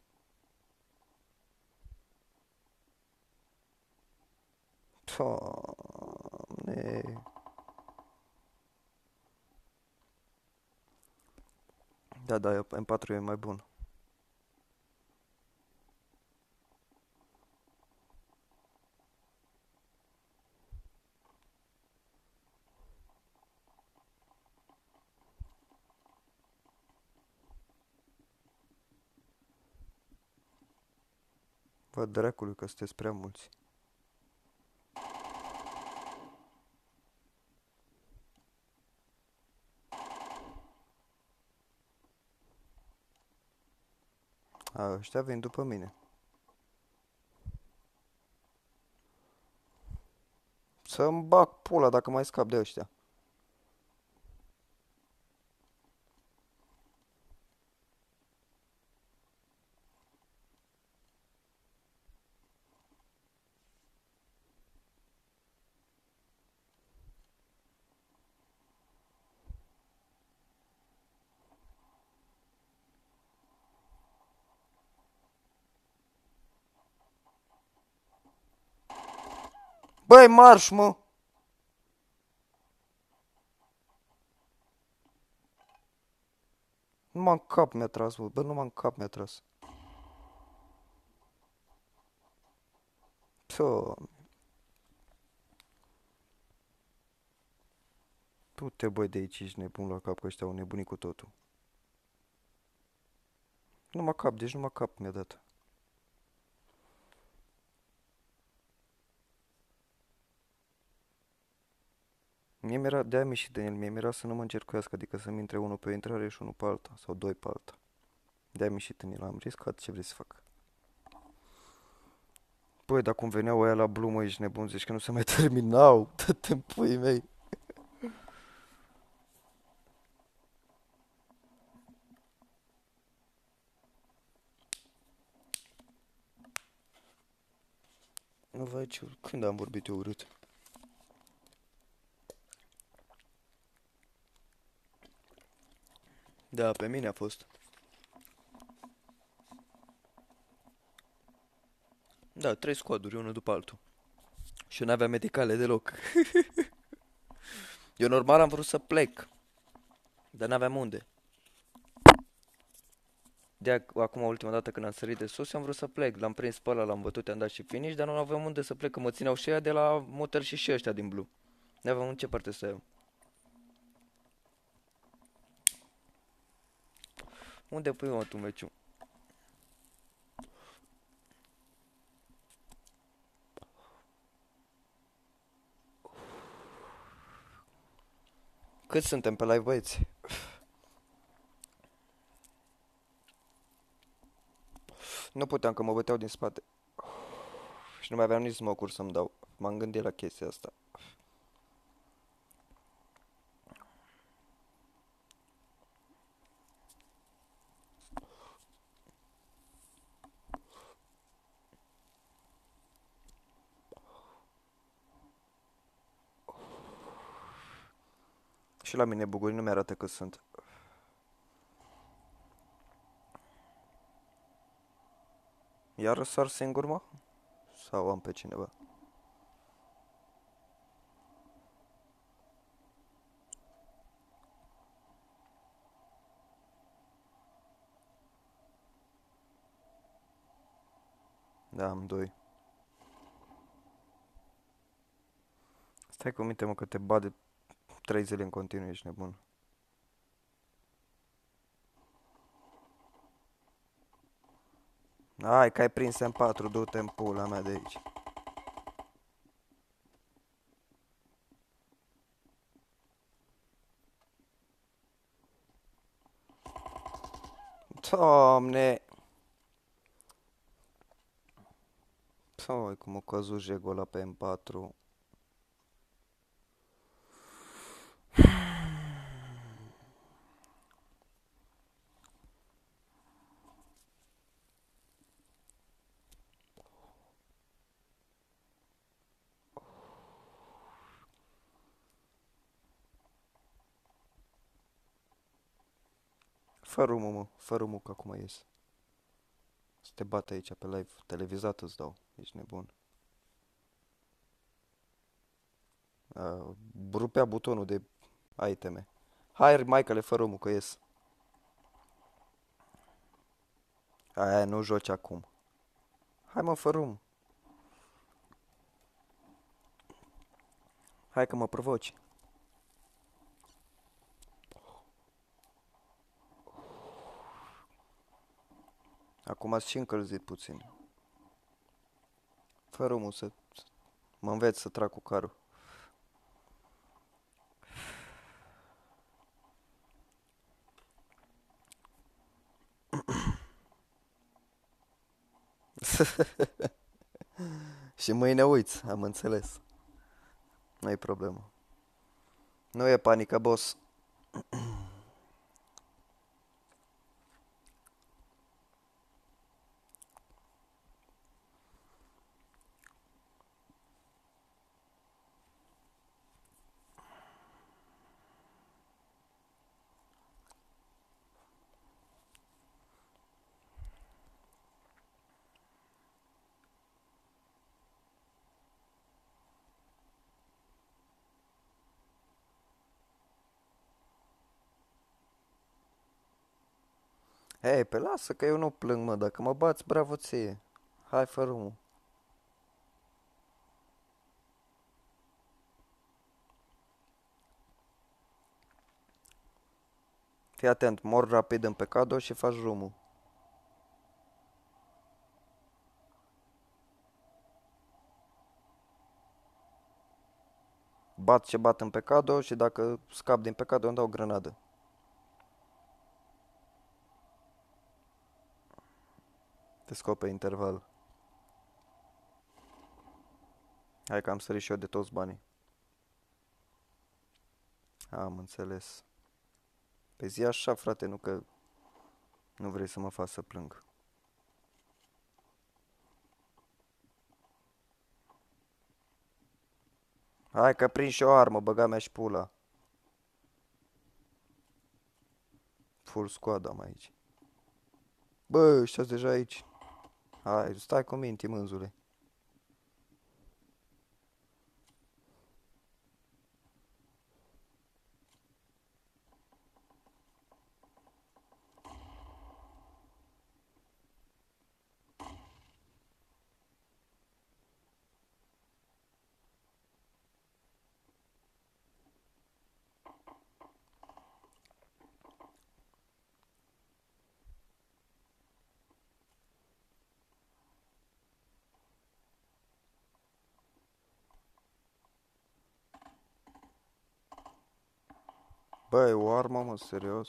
Doamne. Da, da, M4 e mai bun. Văd dracului că sunteți prea mulți. A, ăștia vin după mine. Să-mi bag pula dacă mai scap de ăștia. Băi, marș, mă! Numai în cap mi-a tras, bă, numai în cap mi-a tras. Pă, du-te, băi, de aici, ești nebun la cap, că ăștia au nebunit cu totul. Numai cap, deci numai cap mi-a dat. Mie mi-era, de-aia mi ieșit din el, mie mi-era să nu mă încercuiască, adică să-mi intre unul pe o intrare și unul pe alta, sau doi pe alta. De-aia mi ieșit în el, am riscat, ce vrei să fac? Băi, dar cum veneau aia la Blue, mă, ești nebun, zici că nu se mai terminau, dă-te în puii mei. Nu vai ce, când am vorbit eu urât? Da, pe mine a fost. Da, 3 squaduri, unul după altul. Și eu n-aveam medicale deloc. Eu normal am vrut să plec, dar n-aveam unde. De acum ultima dată când am sărit de sus, am vrut să plec. L-am prins pe ăla, l-am bătut, i-am dat și finish, dar nu aveam unde să plec, că mă țineau și ăia de la motor și ăștia din Blue. N-aveam în ce parte să iau. Unde pui, mă, tu meciul? Cât suntem pe live, băieți? Nu puteam, că mă băteau din spate. Și nu mai aveam nici smoke-uri să-mi dau. M-am gândit la chestia asta. Și la mine buguri nu mi-arată cât sunt. Iar sar singur, mă? Sau am pe cineva? Da, am doi. Stai cu minte, mă, că te bat de 3 zile în continuu, ești nebun. Hai că ai prins M4, du-te în pula mea de aici. Doamne! Păi, cum a căzut jegul ăla pe M4. Fă rumul, mă, fă rumul că acum ies. Să te bat aici pe live, televizat îți dau, ești nebun. Rupea butonul de iteme. Hai, Michael, fă rumul că ies. Aia, nu joci acum. Hai, mă, fă rum. Hai că mă provoci. Acum ați și încălzit puțin. Fă rumul să mă înveți să trag cu carul. Și mâine uiți, am înțeles. Nu-i problemă. Nu e panică, boss. Hei, pe lasă că eu nu plâng, mă, dacă mă bați, bravo ție. Hai, fă rumul. Fii atent, mor rapid în pecado și faci rumul. Bat ce bat în pecado și dacă scap din pecado îmi dau o grenadă. Descoperi interval. Hai că am sărit și eu de toți banii. Am înțeles. Pe zi așa, frate, nu că nu vrei să mă faci să plâng. Hai că prind și o armă, băga mea și pula. Full squad am aici. Bă, ăștia deja aici. Hai, stai cu minti, mânzule. Bă, e o armă, mă, serios.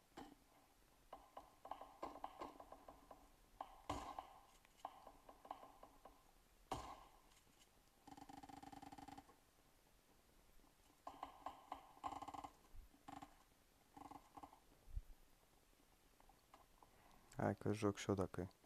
Hai că joc și eu dacă e.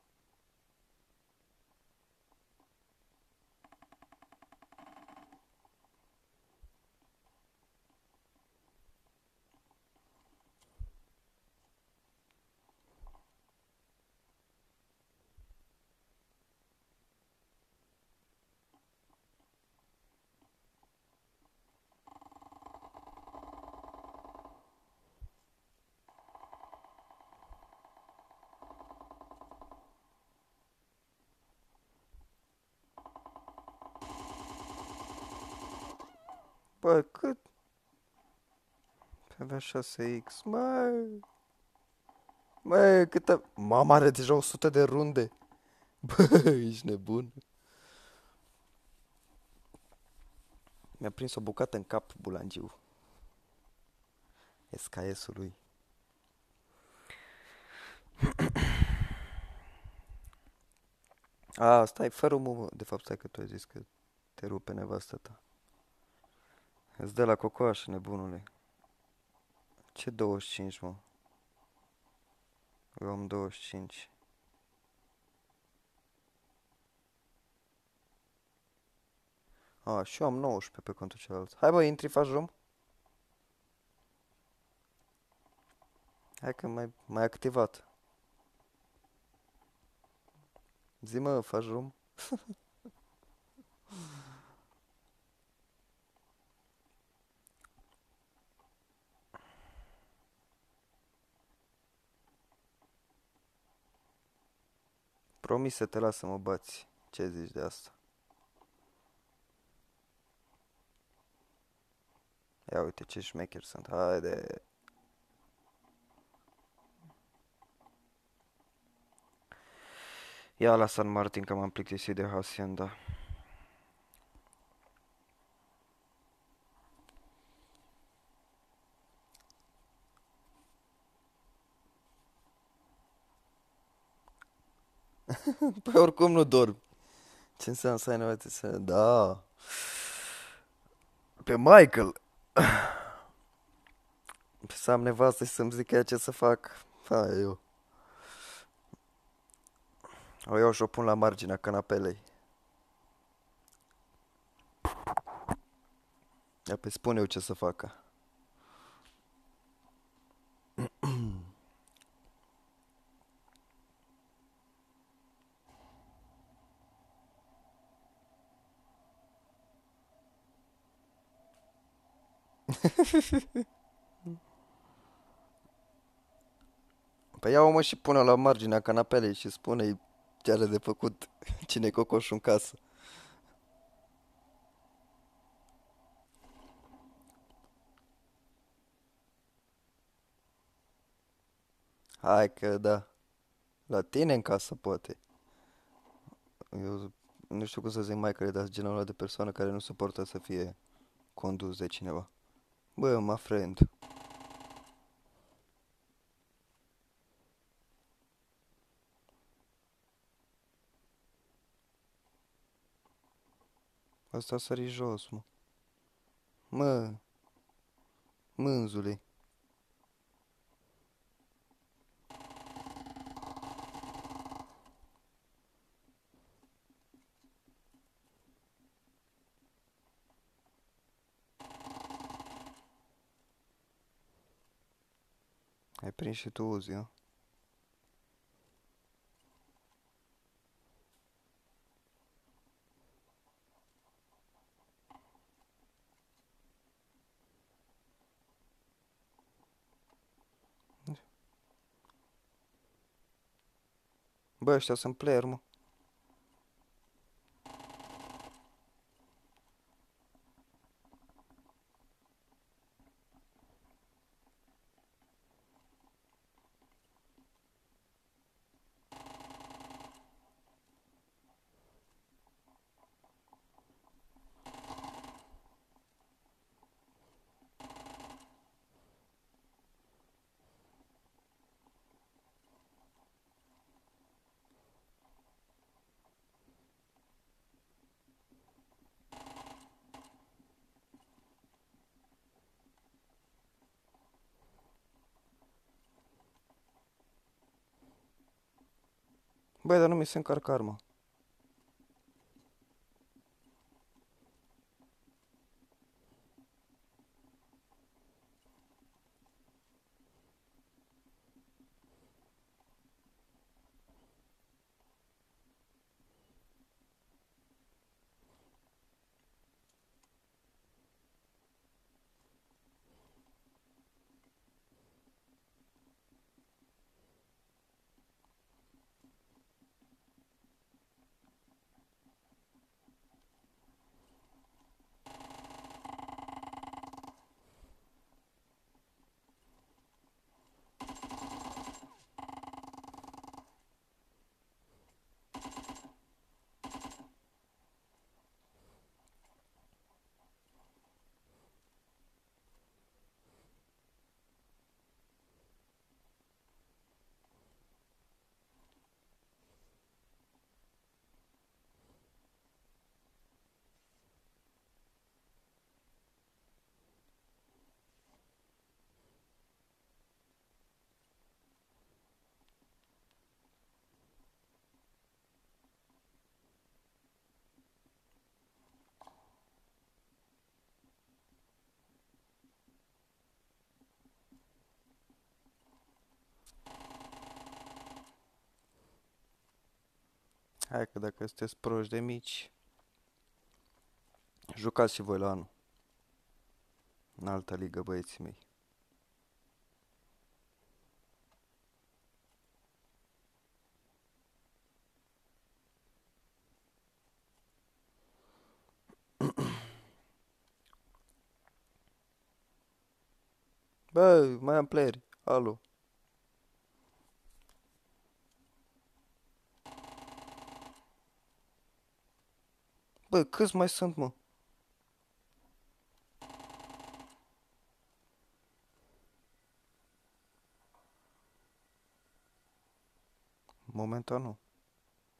Bă, cât? Pe V6X, mă. Mă, câtă... Mama are deja 100 de runde. Bă, ești nebun. Mi-a prins o bucată în cap, bulangiu. SKS-ul lui. A, stai, fă rumul, mă. De fapt, stai că tu ai zis că te rupe nevastă ta. Îți dă la cocoașă, nebunule. Ce 25, mă? Eu am 25. A, și eu am 19 pe contul celălalt. Hai, bă, intri, faci rum? Hai că mai activat. Zi, mă, faci rum? Promis să te las să mă bați. Ce zici de asta? Ia uite ce șmecher sunt. Haide. Ia la San Martin că m-am plictisit de Hacienda. Păi oricum nu dormi. Ce înseamnă să ai nevoie să... Da. Pe Michael. Să am nevastă și să-mi zică ea ce să fac. Ha, eu. O iau și o pun la marginea canapelei. Ia pe spune eu ce să facă. Păi ia-o mă și pune la marginea canapelei și spune-i ce are de făcut. Cine e cocoșul în casă. Hai că da. La tine în casă poate. Eu nu știu cum să zic mai care, dar sunt genul ăla de persoană care nu suportă să fie condus de cineva. Bă, my friend. Asta a sărit jos, mă. Mă, mânzule. Ai prins și tu Uzi, a? Bă, ăștia sunt player, mă. Băi, dar nu mi se încarcă arma. Hai că dacă sunteți proști de mici, jucați și voi la anul. În alta ligă, băieții mei. Bă, mai am playeri. Alo. Bă, câți mai sunt, mă? Momentan nu.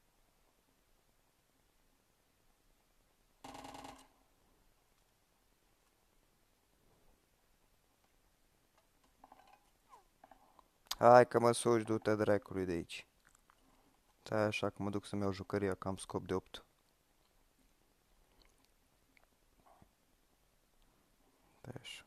Hai că mă sugi, du-te dracului de aici. Stai așa că mă duc să-mi iau jucăria, că am scop de 8. Stai așa.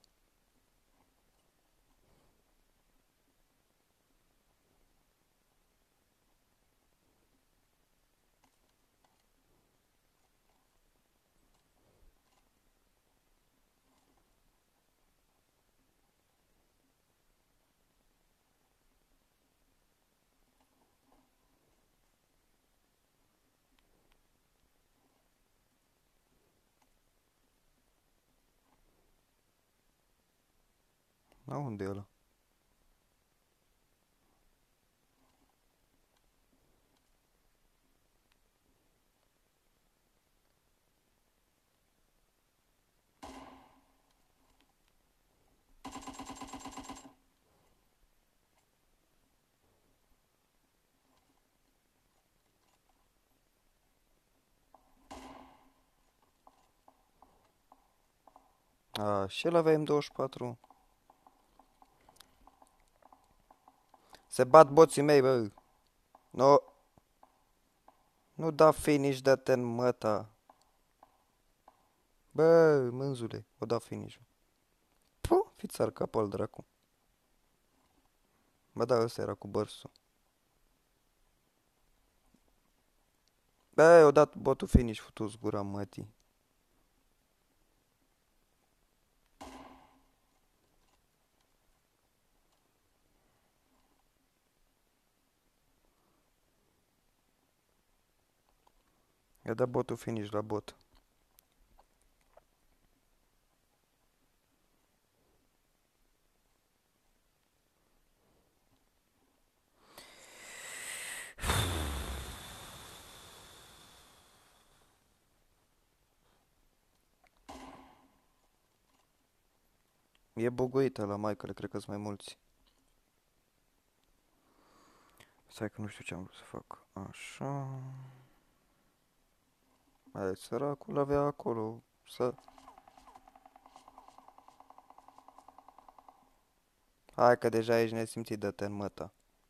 La unde e ăla? A, și el avea M24. Se bat boții mei, bă. No, nu da finish, dă-te în măta. Bă, mânzule, o da finish. Puh, fiți ar capul al dracu. Bă, da, ăsta era cu bărsul. Bă, o dat botul finish, futu-ți gura mătii. I-a dat botul finish la bot. E buguită la Michael, cred că sunt mai mulți. Stai că nu știu ce am vrut să fac. Așa. Hai, săracul avea acolo să... Hai că deja ești nesimțit, dă-te în măta.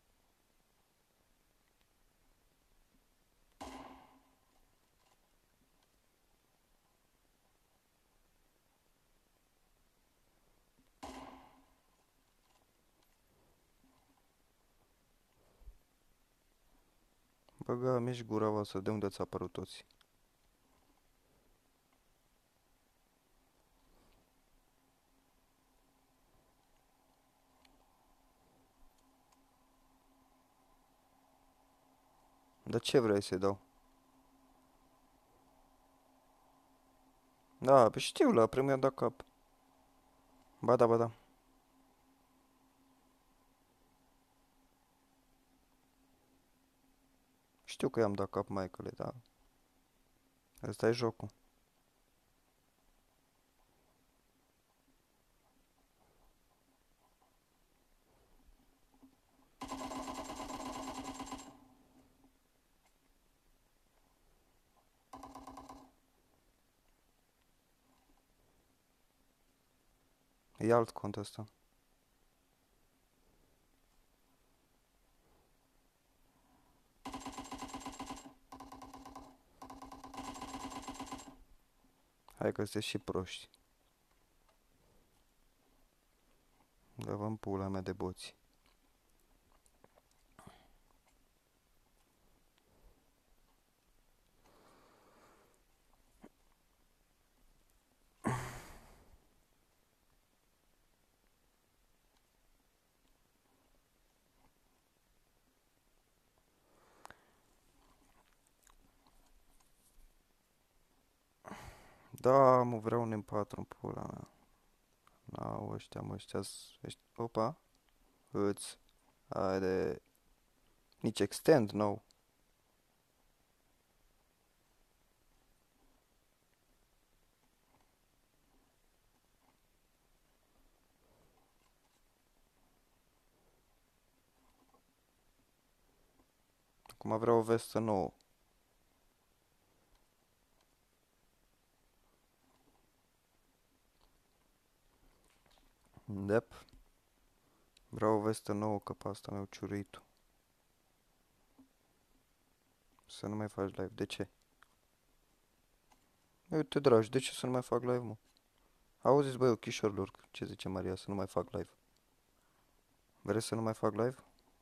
Băga, mici gura voastră, de unde ați apărut toți? Dar ce vrei să-i dau? Da, pe știu, la primul i-am dat cap. Ba da, ba da. Știu că i-am dat cap Michael, da. Ăsta e jocul. E alt cont ăsta. Hai că sunteți și proști. Dă-vă în pula mea de boți. Da, mă vreau un M4 în pula mea. N-au ăștia, mă, Opa, îți. Haide. Nici extend, no. Acum vreau o vestă nouă. Dep. Vreau o vestă nouă, că pe asta mi-au ciurit-o. Să nu mai faci live. De ce? Uite, dragi, de ce să nu mai fac live, mă? Auziți, băi, ochișorilor, ce zice Maria, să nu mai fac live. Vreți să nu mai fac live?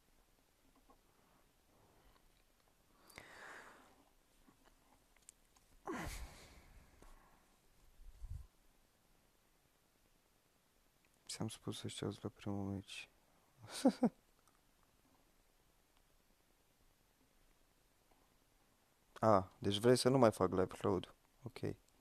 Ți-am spus să știați la primul meci. A, deci vrei să nu mai fac live, Claudiu. Ok.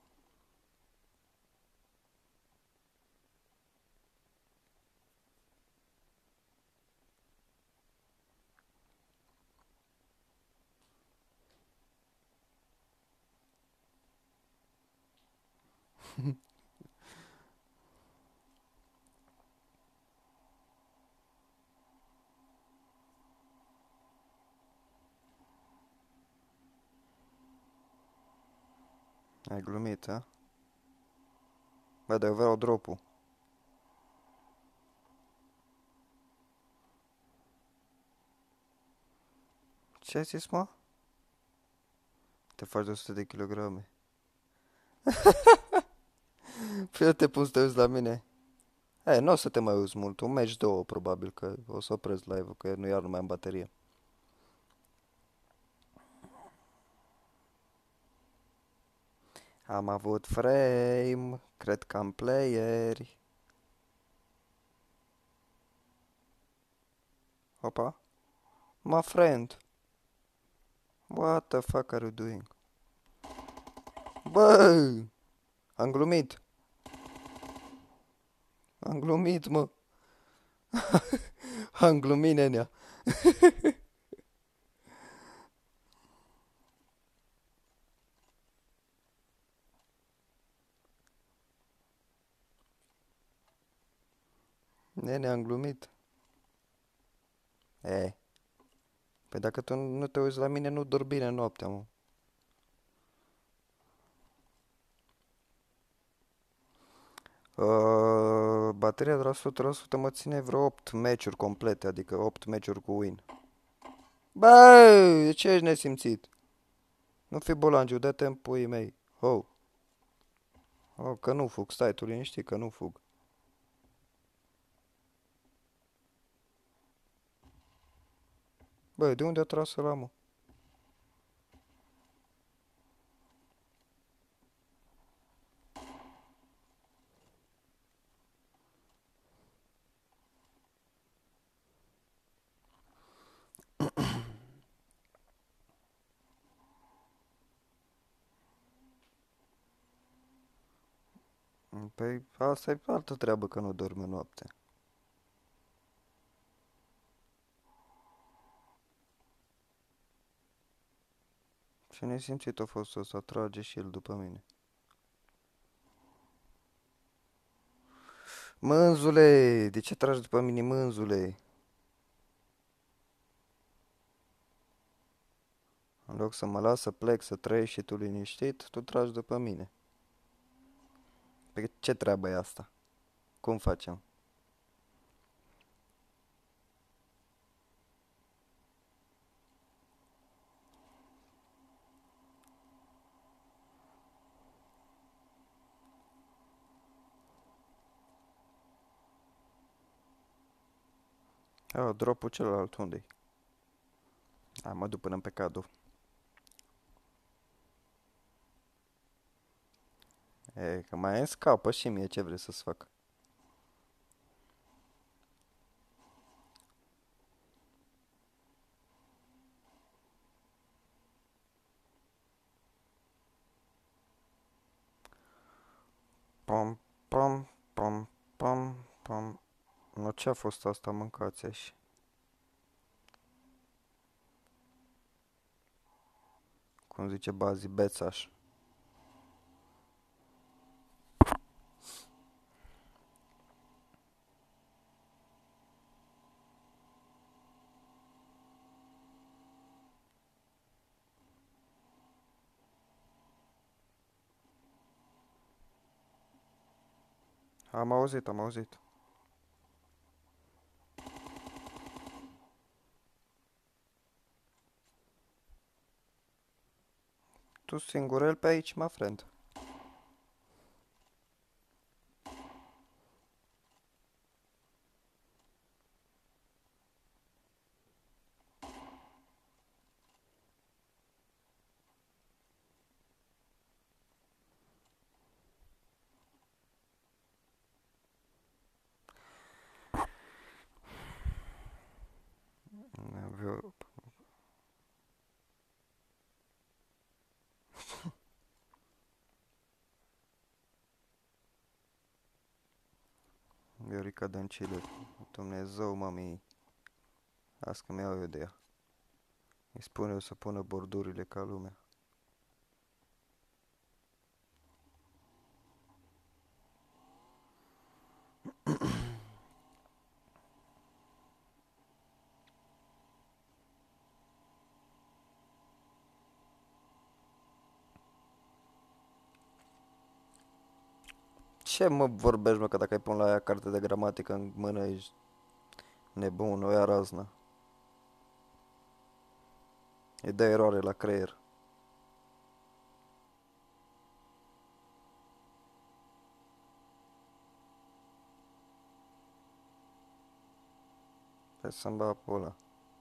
Ai glumit, a? Bă, dar eu vreau drop-ul. Ce ai zis, mă? Te faci de 100 de kilograme. Păi eu te pun să te uiți la mine. Nu o să te mai uiți mult. Un meci, două, probabil, că o să opresc live-ul, că nu iar nu mai am baterie. Am avut frame, cred că am playeri. Opa. My friend. What the fuck are you doing? Bă! Am glumit. Am glumit, mă. Am glumit, nenea. Nene, am glumit. E. Păi dacă tu nu te uiți la mine, nu dormi bine noaptea, mă. Bateria de la 100% mă ține vreo 8 meciuri complete, adică 8 meciuri cu win. Bă, ce ești nesimțit? Nu fi bolangiu, dă-te în puii mei. Oh. Oh, că nu fug, stai tu liniștit că nu fug. Bă, de unde a tras ăla, mă? Păi asta e altă treabă că nu dormi noapte. Ce nesimțit a fost să trage și el după mine. Mânzule, de ce tragi după mine, mânzule? În loc să mă las să plec, să trăiești și tu liniștit, tu tragi după mine. Pe ce treabă e asta? Cum facem? Dropul celălalt, unde-i? Mă duc până pe cadou. Că mai îmi scapă și mie, ce vrei să-ți fac? Pam, pam, pam, pam, pam. No, ce a fost asta, mâncați așa? Cum zice Bazi, bețaș. Am auzit, am auzit. Tu singurel pe aici, my friend. Viorica Dăncilă. Dumnezeu, mami. Las că mi-au eu de ea. Îi spune eu să pună bordurile ca lumea. Ce mă vorbești, mă, că dacă ai pun la ea carte de gramatică în mână, ești nebun, o ia raznă. Îi dă eroare la creier. Hai să-mi bag pula.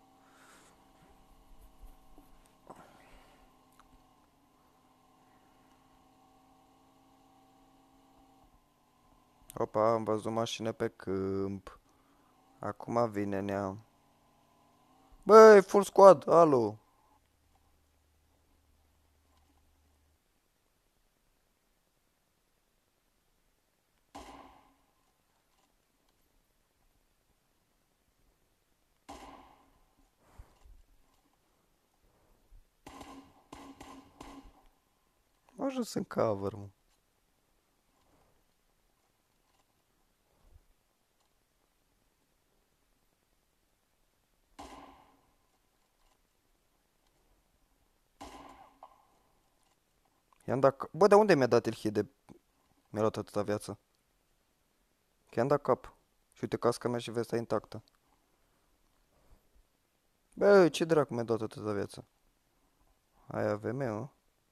Opa, am văzut mașină pe câmp. Acum vine neam. Băi, full squad, alo. Am ajuns în cover, mă. I-am dat... Bă, de unde mi-a dat el hit de... Mi-a luat atâta viață? Că i-am dat cap. Și uite, casca mea și vesta intactă. Bă, ce dracu mi-a dat atâta viață? Aia AVM, mă.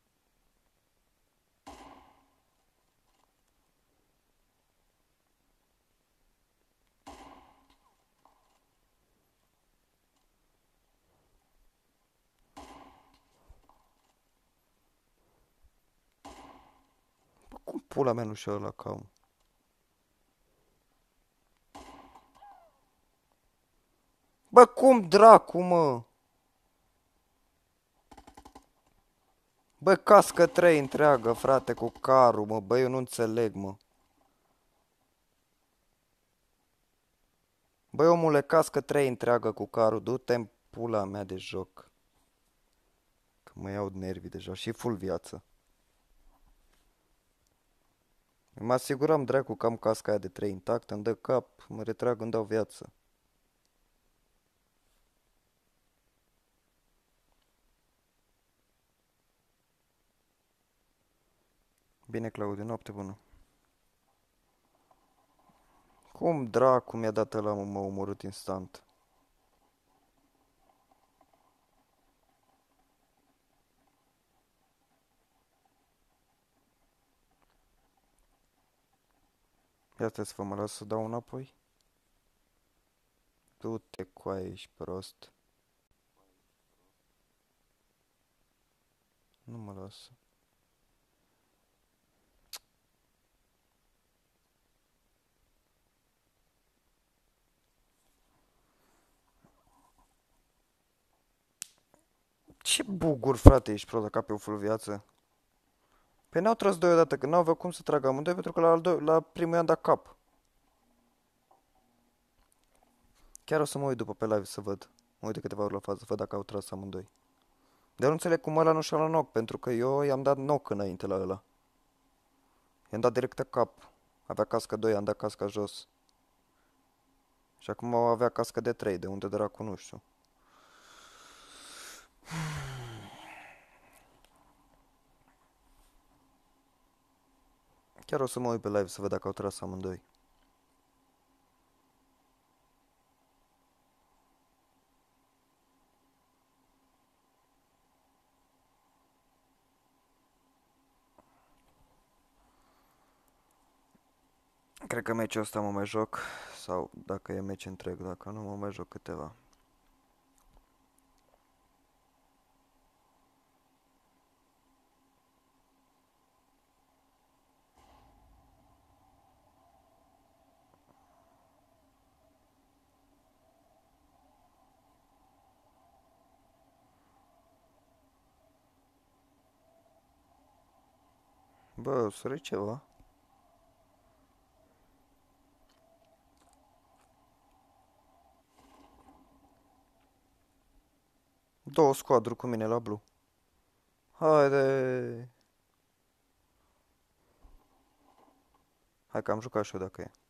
Bă, cum pula mea nu și-a ăla cam? Bă, cum dracu, mă? Bă, cască 3 întreagă, frate, cu carul, mă. Bă, eu nu înțeleg, mă. Băi, omule, cască 3 întreagă cu carul. Du-te în pula mea de joc. Că mă iau nervii deja. Și full viață. Mă asiguram, dracu, că am casca aia de 3 intactă. Îmi dă cap, mă retrag, îmi dau viață. Bine, Claudiu, noapte bună. Cum dracu mi-a dat ăla, mă, m-a omorât instant. Ia stai să vă mă las să dau înapoi. Du-te, coaie, ești prost. Nu mă lasă. Ce bugur, frate, ești prost, dacă pe o full viață. Păi n-au tras doi odată, că n-au avut cum să tragă amândoi, pentru că la primul i-am dat cap. Chiar o să mă uit după pe live să văd. Mă uit de câteva ori la fază, să văd dacă au tras amândoi. Dar nu înțeleg cum ăla nu și-a luat knock, pentru că eu i-am dat knock înainte la ăla. I-am dat direct cap. Avea cască 2, i-am dat casca jos. Și acum avea cască de 3, de unde dracu nu știu. Chiar o să mă uit pe live să văd dacă au tras amândoi. Cred că meciul ăsta mă mai joc, sau dacă e meci întreg, dacă nu mă mai joc câteva. Bă, sări ceva. Două squaduri cu mine la blue. Haide! Hai că am jucat și eu dacă e.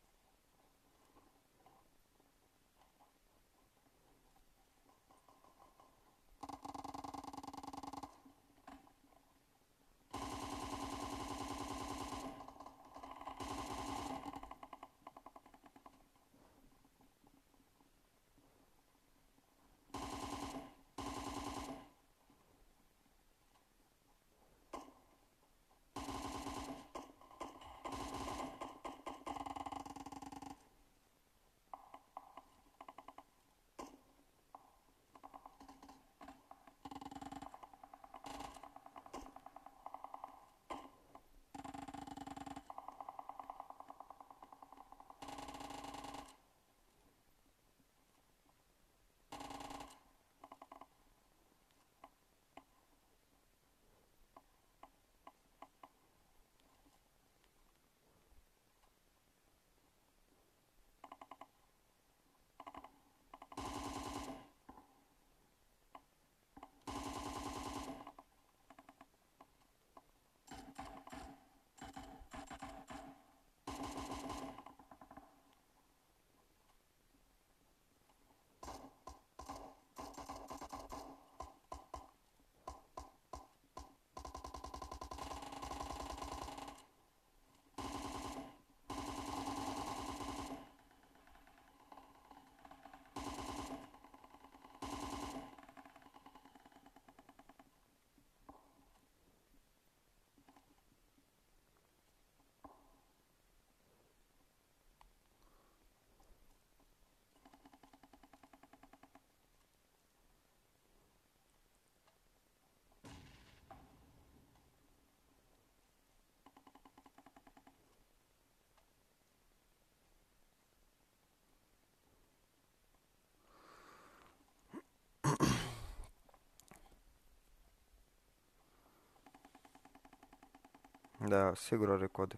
Da, sigur are cod.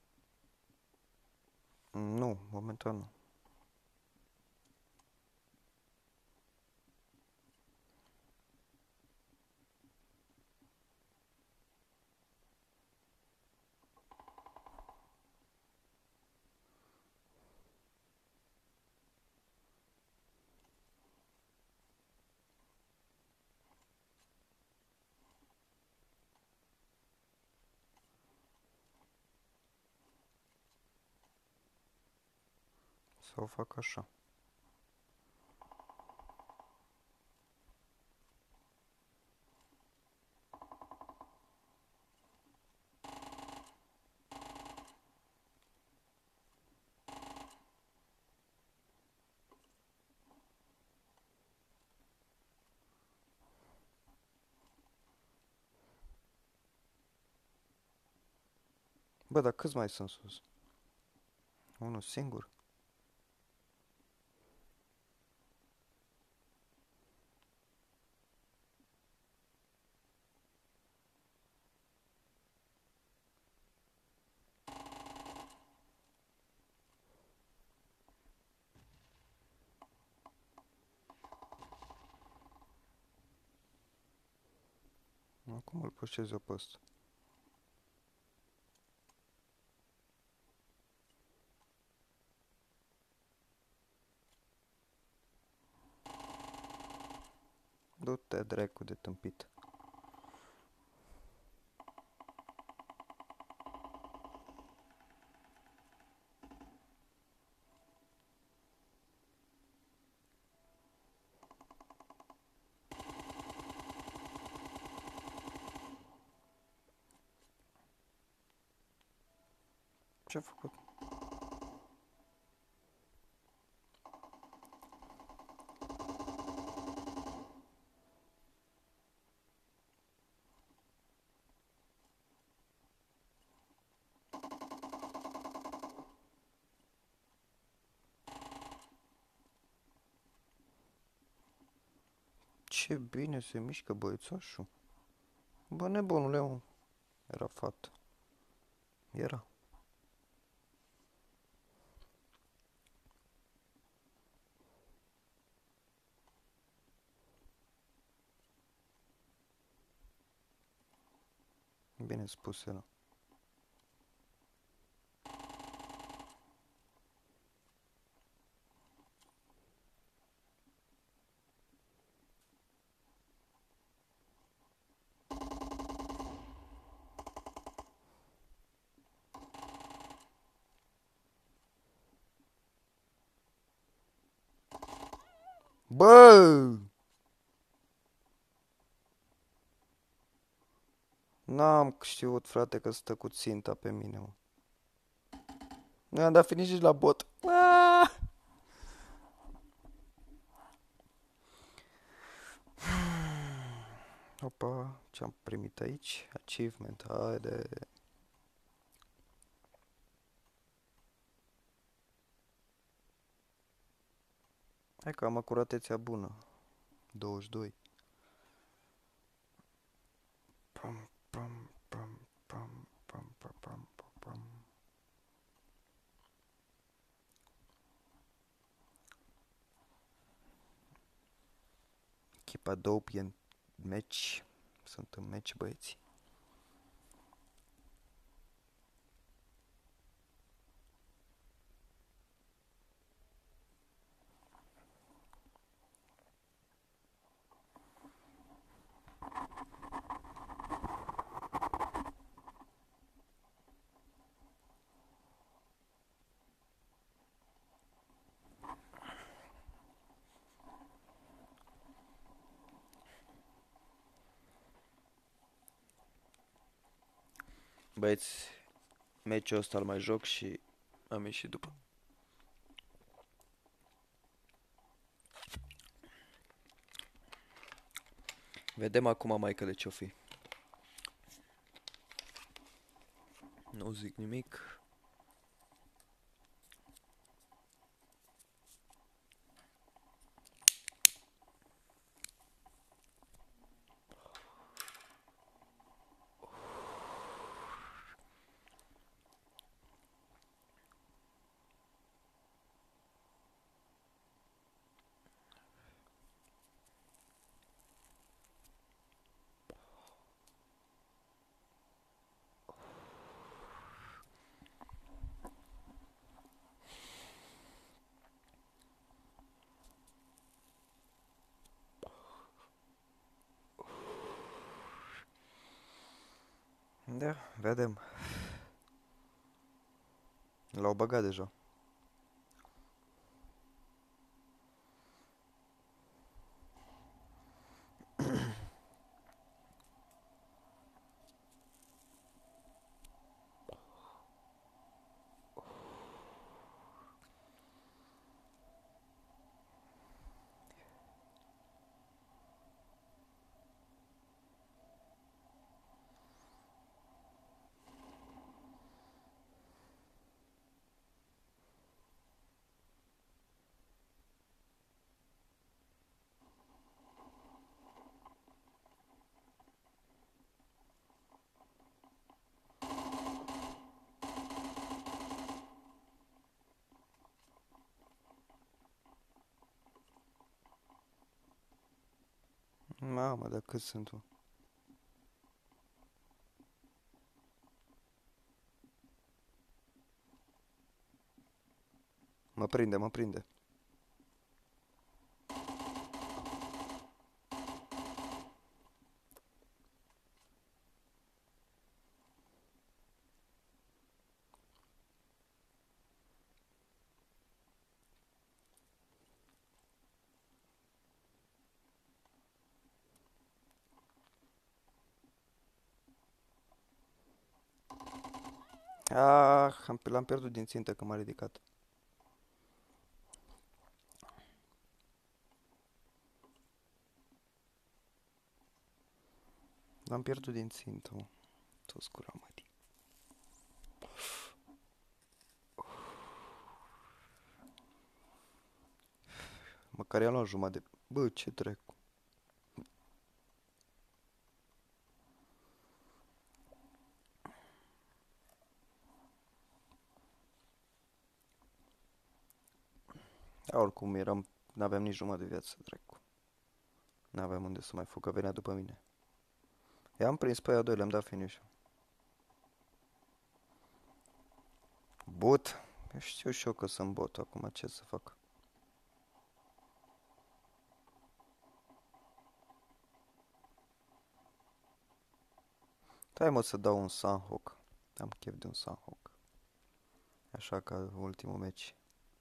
Nu, momentan nu. Să o fac așa. Bă, dar câți mai sunt sus? Unul singur? Acum îl pușez eu pe ăsta. Du-te dracu de tâmpit. Ce-a făcut? Ce bine se mișcă băiețașul. Bă, nebunule, mă. Era fată. Era. Bine spus era. Bă! N-am știut, frate, că stă cu ținta pe mine, mă. Nu am dat finish la bot. Aaaa! Opa, ce-am primit aici? Achievement, haide. Hai că am acuratețea bună. 22. Pam, pam, pam, pam, pam, pam, pam, pam, pam. Echipa Dope e în meci. Sunt în meci, băieți. Băieți, meciul ăsta îl mai joc și am ieșit după. Vedem acum, Michael, ce-o fi. Nu zic nimic. Da, vedem. L-au băgat deja. Mamă, dar cât sunt tu? Mă prinde, mă prinde. Ah, l-am pierdut din țintă că m-a ridicat. L-am pierdut din țintă, mă. Tot scura, mătii. Măcar i-am luat jumătate de... Bă, ce dracu. Oricum eram, n-aveam nici jumătate de viață, dracu. N-aveam unde să mai fug, că venea după mine. I-am prins pe aia doi, le-am dat finish. Bot? Știu și eu că sunt bot, acum ce să fac? Hai mă să dau un Sunhawk. Am chef de un Sunhawk. Așa ca ultimul meci.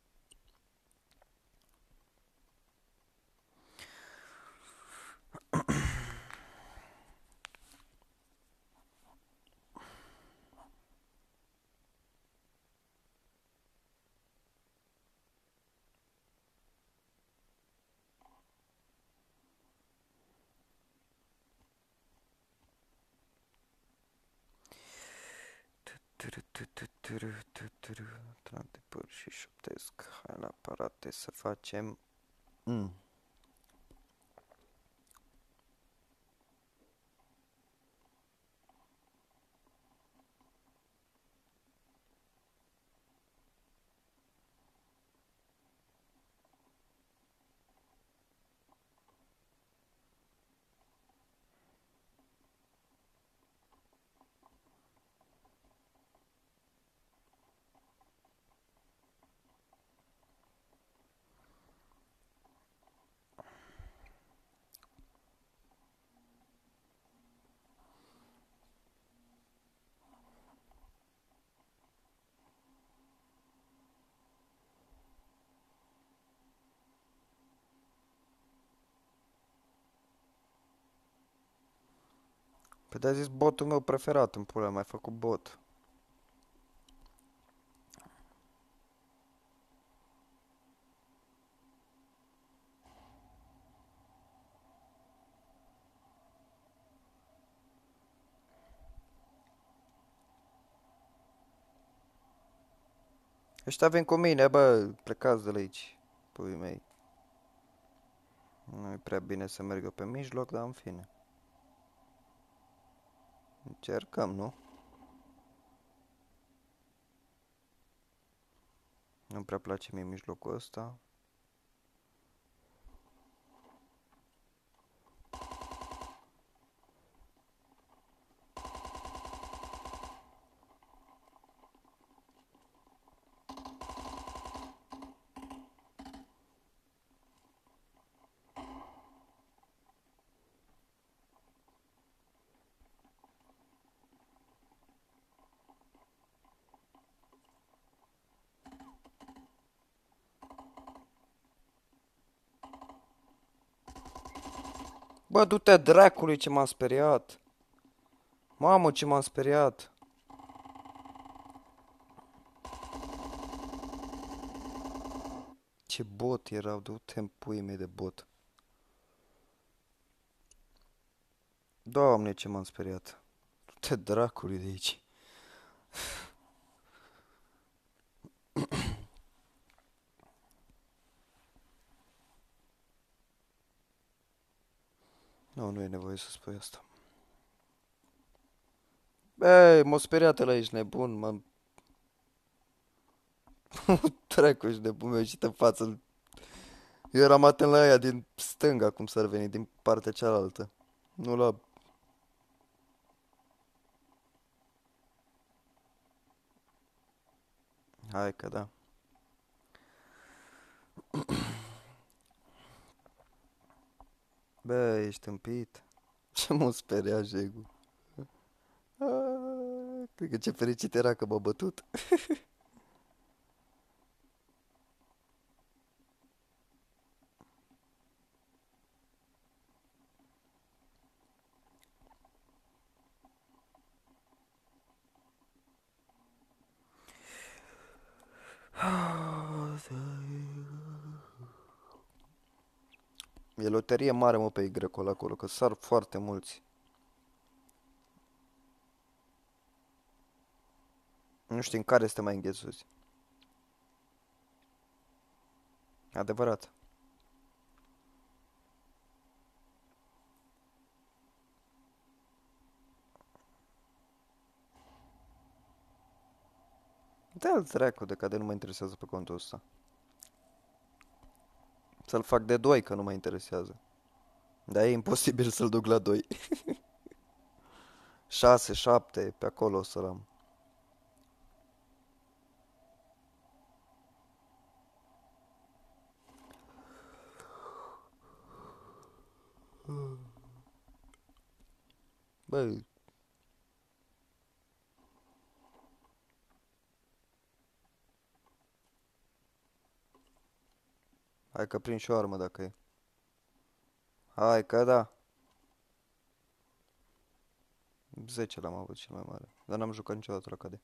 Trante păr și șoptesc. Hai la aparate să facem. Păi de-a zis botul meu preferat în pula, mai făcut bot. Ăștia vin cu mine, bă, plecați de la aici, puii mei. Nu e prea bine să mergă pe mijloc, dar în fine. Încercăm, nu? Nu-mi prea place mie mijlocul ăsta. Bă, du-te dracului ce m-am speriat. Mamă, ce m-am speriat. Ce bot erau, du-te în puii mei de bot. Doamne, ce m-am speriat. Du-te dracului de aici. Nu, nu e nevoie să spui asta. Băi, m-a speriat ăla, ești nebun, m-am... Dracu, ești nebun, mi-a ieșit în față. Eu eram atent la aia din stânga, cum s-ar veni, din partea cealaltă. Nu la... Hai că da. Bă, ești împit. Ce m-a speriat, Jegu. Cred că ce fericit era că m-a bătut. E loterie mare, mă, pe Y acolo, că sar foarte mulți. Nu știu în care să te mai înghesuți. Adevărat. Dă-l dracu de cadă, nu mă interesează pe contul ăsta. Să-l fac de 2, că nu mă interesează. Dar e imposibil să-l duc la 2. 6, 7, pe acolo o să am. Băi, hai că prind și o armă dacă e. Hai că da. 10 l-am avut cel mai mare. Dar n-am jucat niciodată la KD.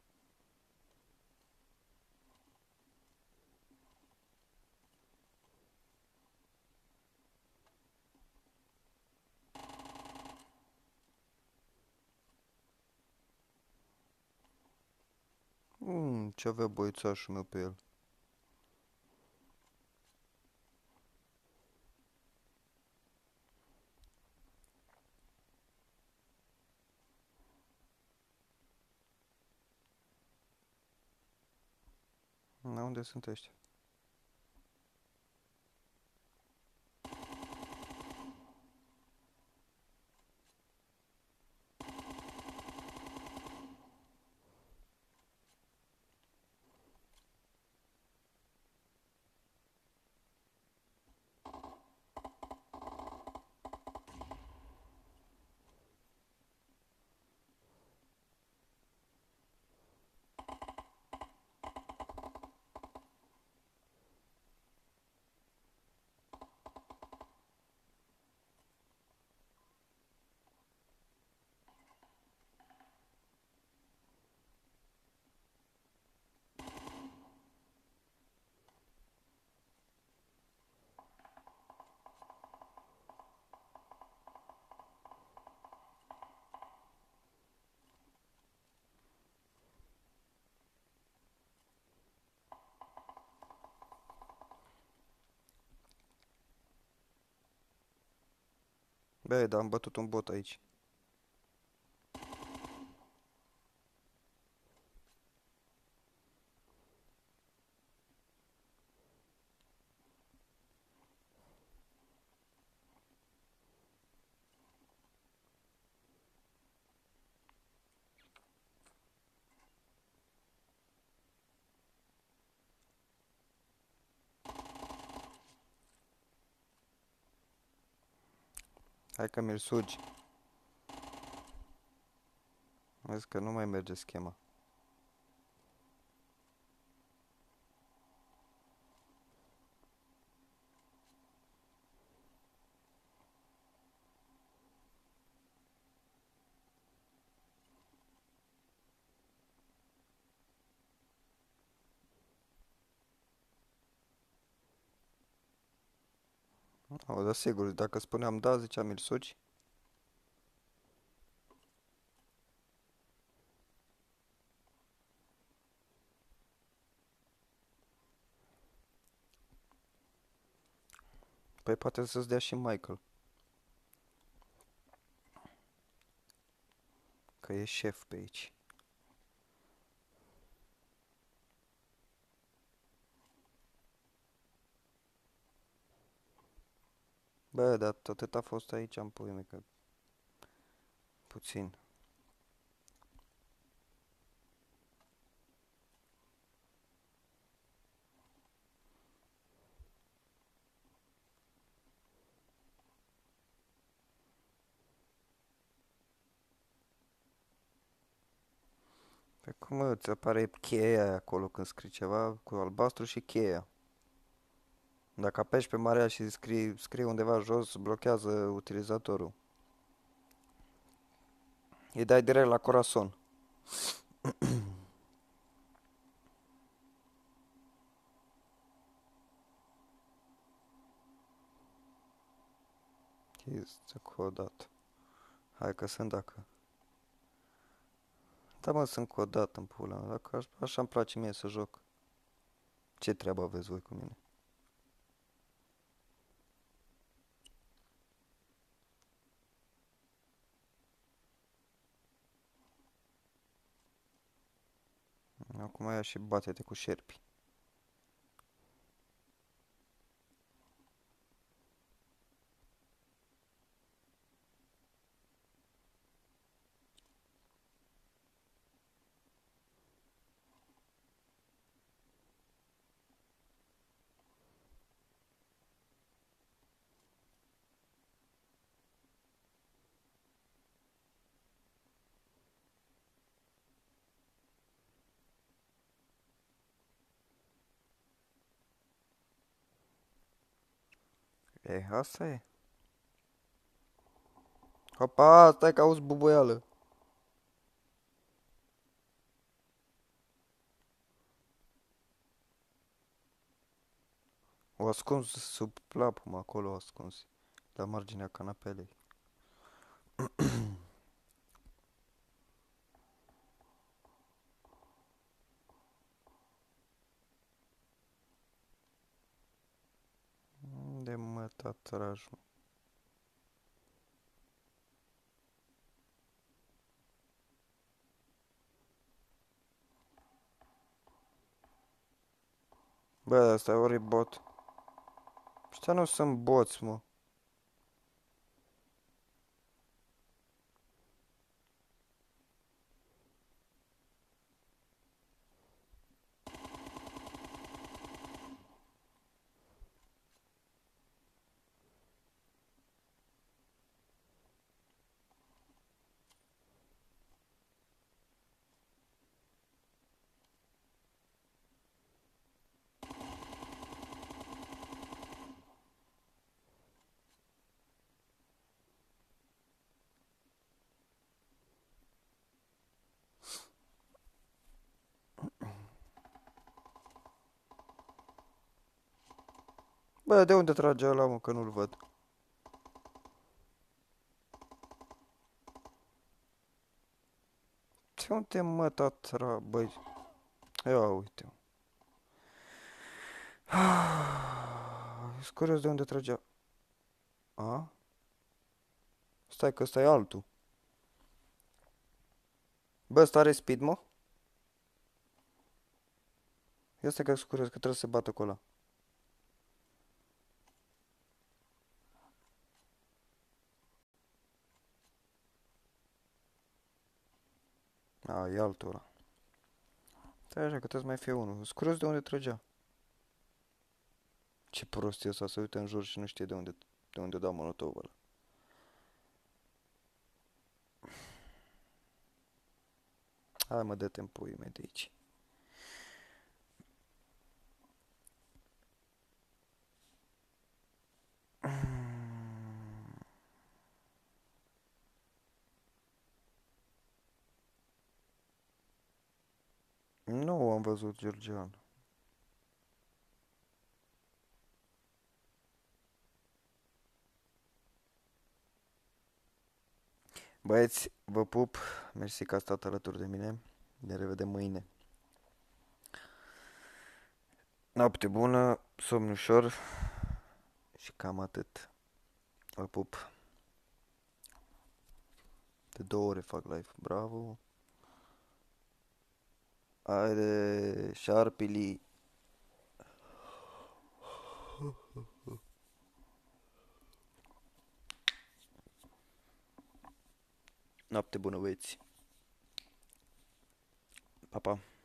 Ce avea băițașul meu pe el. Na, unde sunt ăștia? Băi, dar am bătut un bot aici. Hai că mi-l sugi. Vezi că nu mai merge schema. O, da, sigur, dacă spuneam da, ziceam mi-l sugi. Păi poate să-ți dea și Michael, că e șef pe aici. Bă, dar atât a fost aici, am pui mei, că puțin. Pe cum îți apare cheia aia acolo când scrii ceva cu albastru și cheia? Dacă apeși pe marea și scrie undeva jos, blochează utilizatorul. Îi dai direct la corazon. Este codat. Hai că sunt dacă. Da, mă, sunt codat în pula mea. Dacă așa îmi place mie să joc. Ce treabă aveți voi cu mine? Acum ia și bate-te cu șerpi. Asta e. Hopa, stai că auzi bubuială. O ascuns sub plapum acolo, ascuns. La marginea canapelei. Unde mă tatrajul? Bă, asta e ori bot. Ăștia nu sunt boți, mă. Bă, de unde trage ăla, mă, că nu-l văd? De unde mă tatra, băi? Ia uite. Sunt curios de unde tragea. A? Stai că ăsta e altul. Bă, ăsta are speed, mă? Ia stai că sunt curios că trebuie să se bată cu ăla. A, e altul ăla. Stai așa că trebuie să mai fie unul. Sunt curios de unde trăgea. Ce prost e ăsta, să uite în jur și nu știe de unde dau molotovul ăla. Hai mă, dă-te în puii mei de aici. Nu am văzut Georgian. Băieți, vă pup. Mersi că ați stat alături de mine. Ne revedem mâine. Noapte bună, somn ușor și cam atât. Vă pup. De 2 ore fac live. Bravo. Haide, șarpili. Noapte bună, băieți. Pa, pa.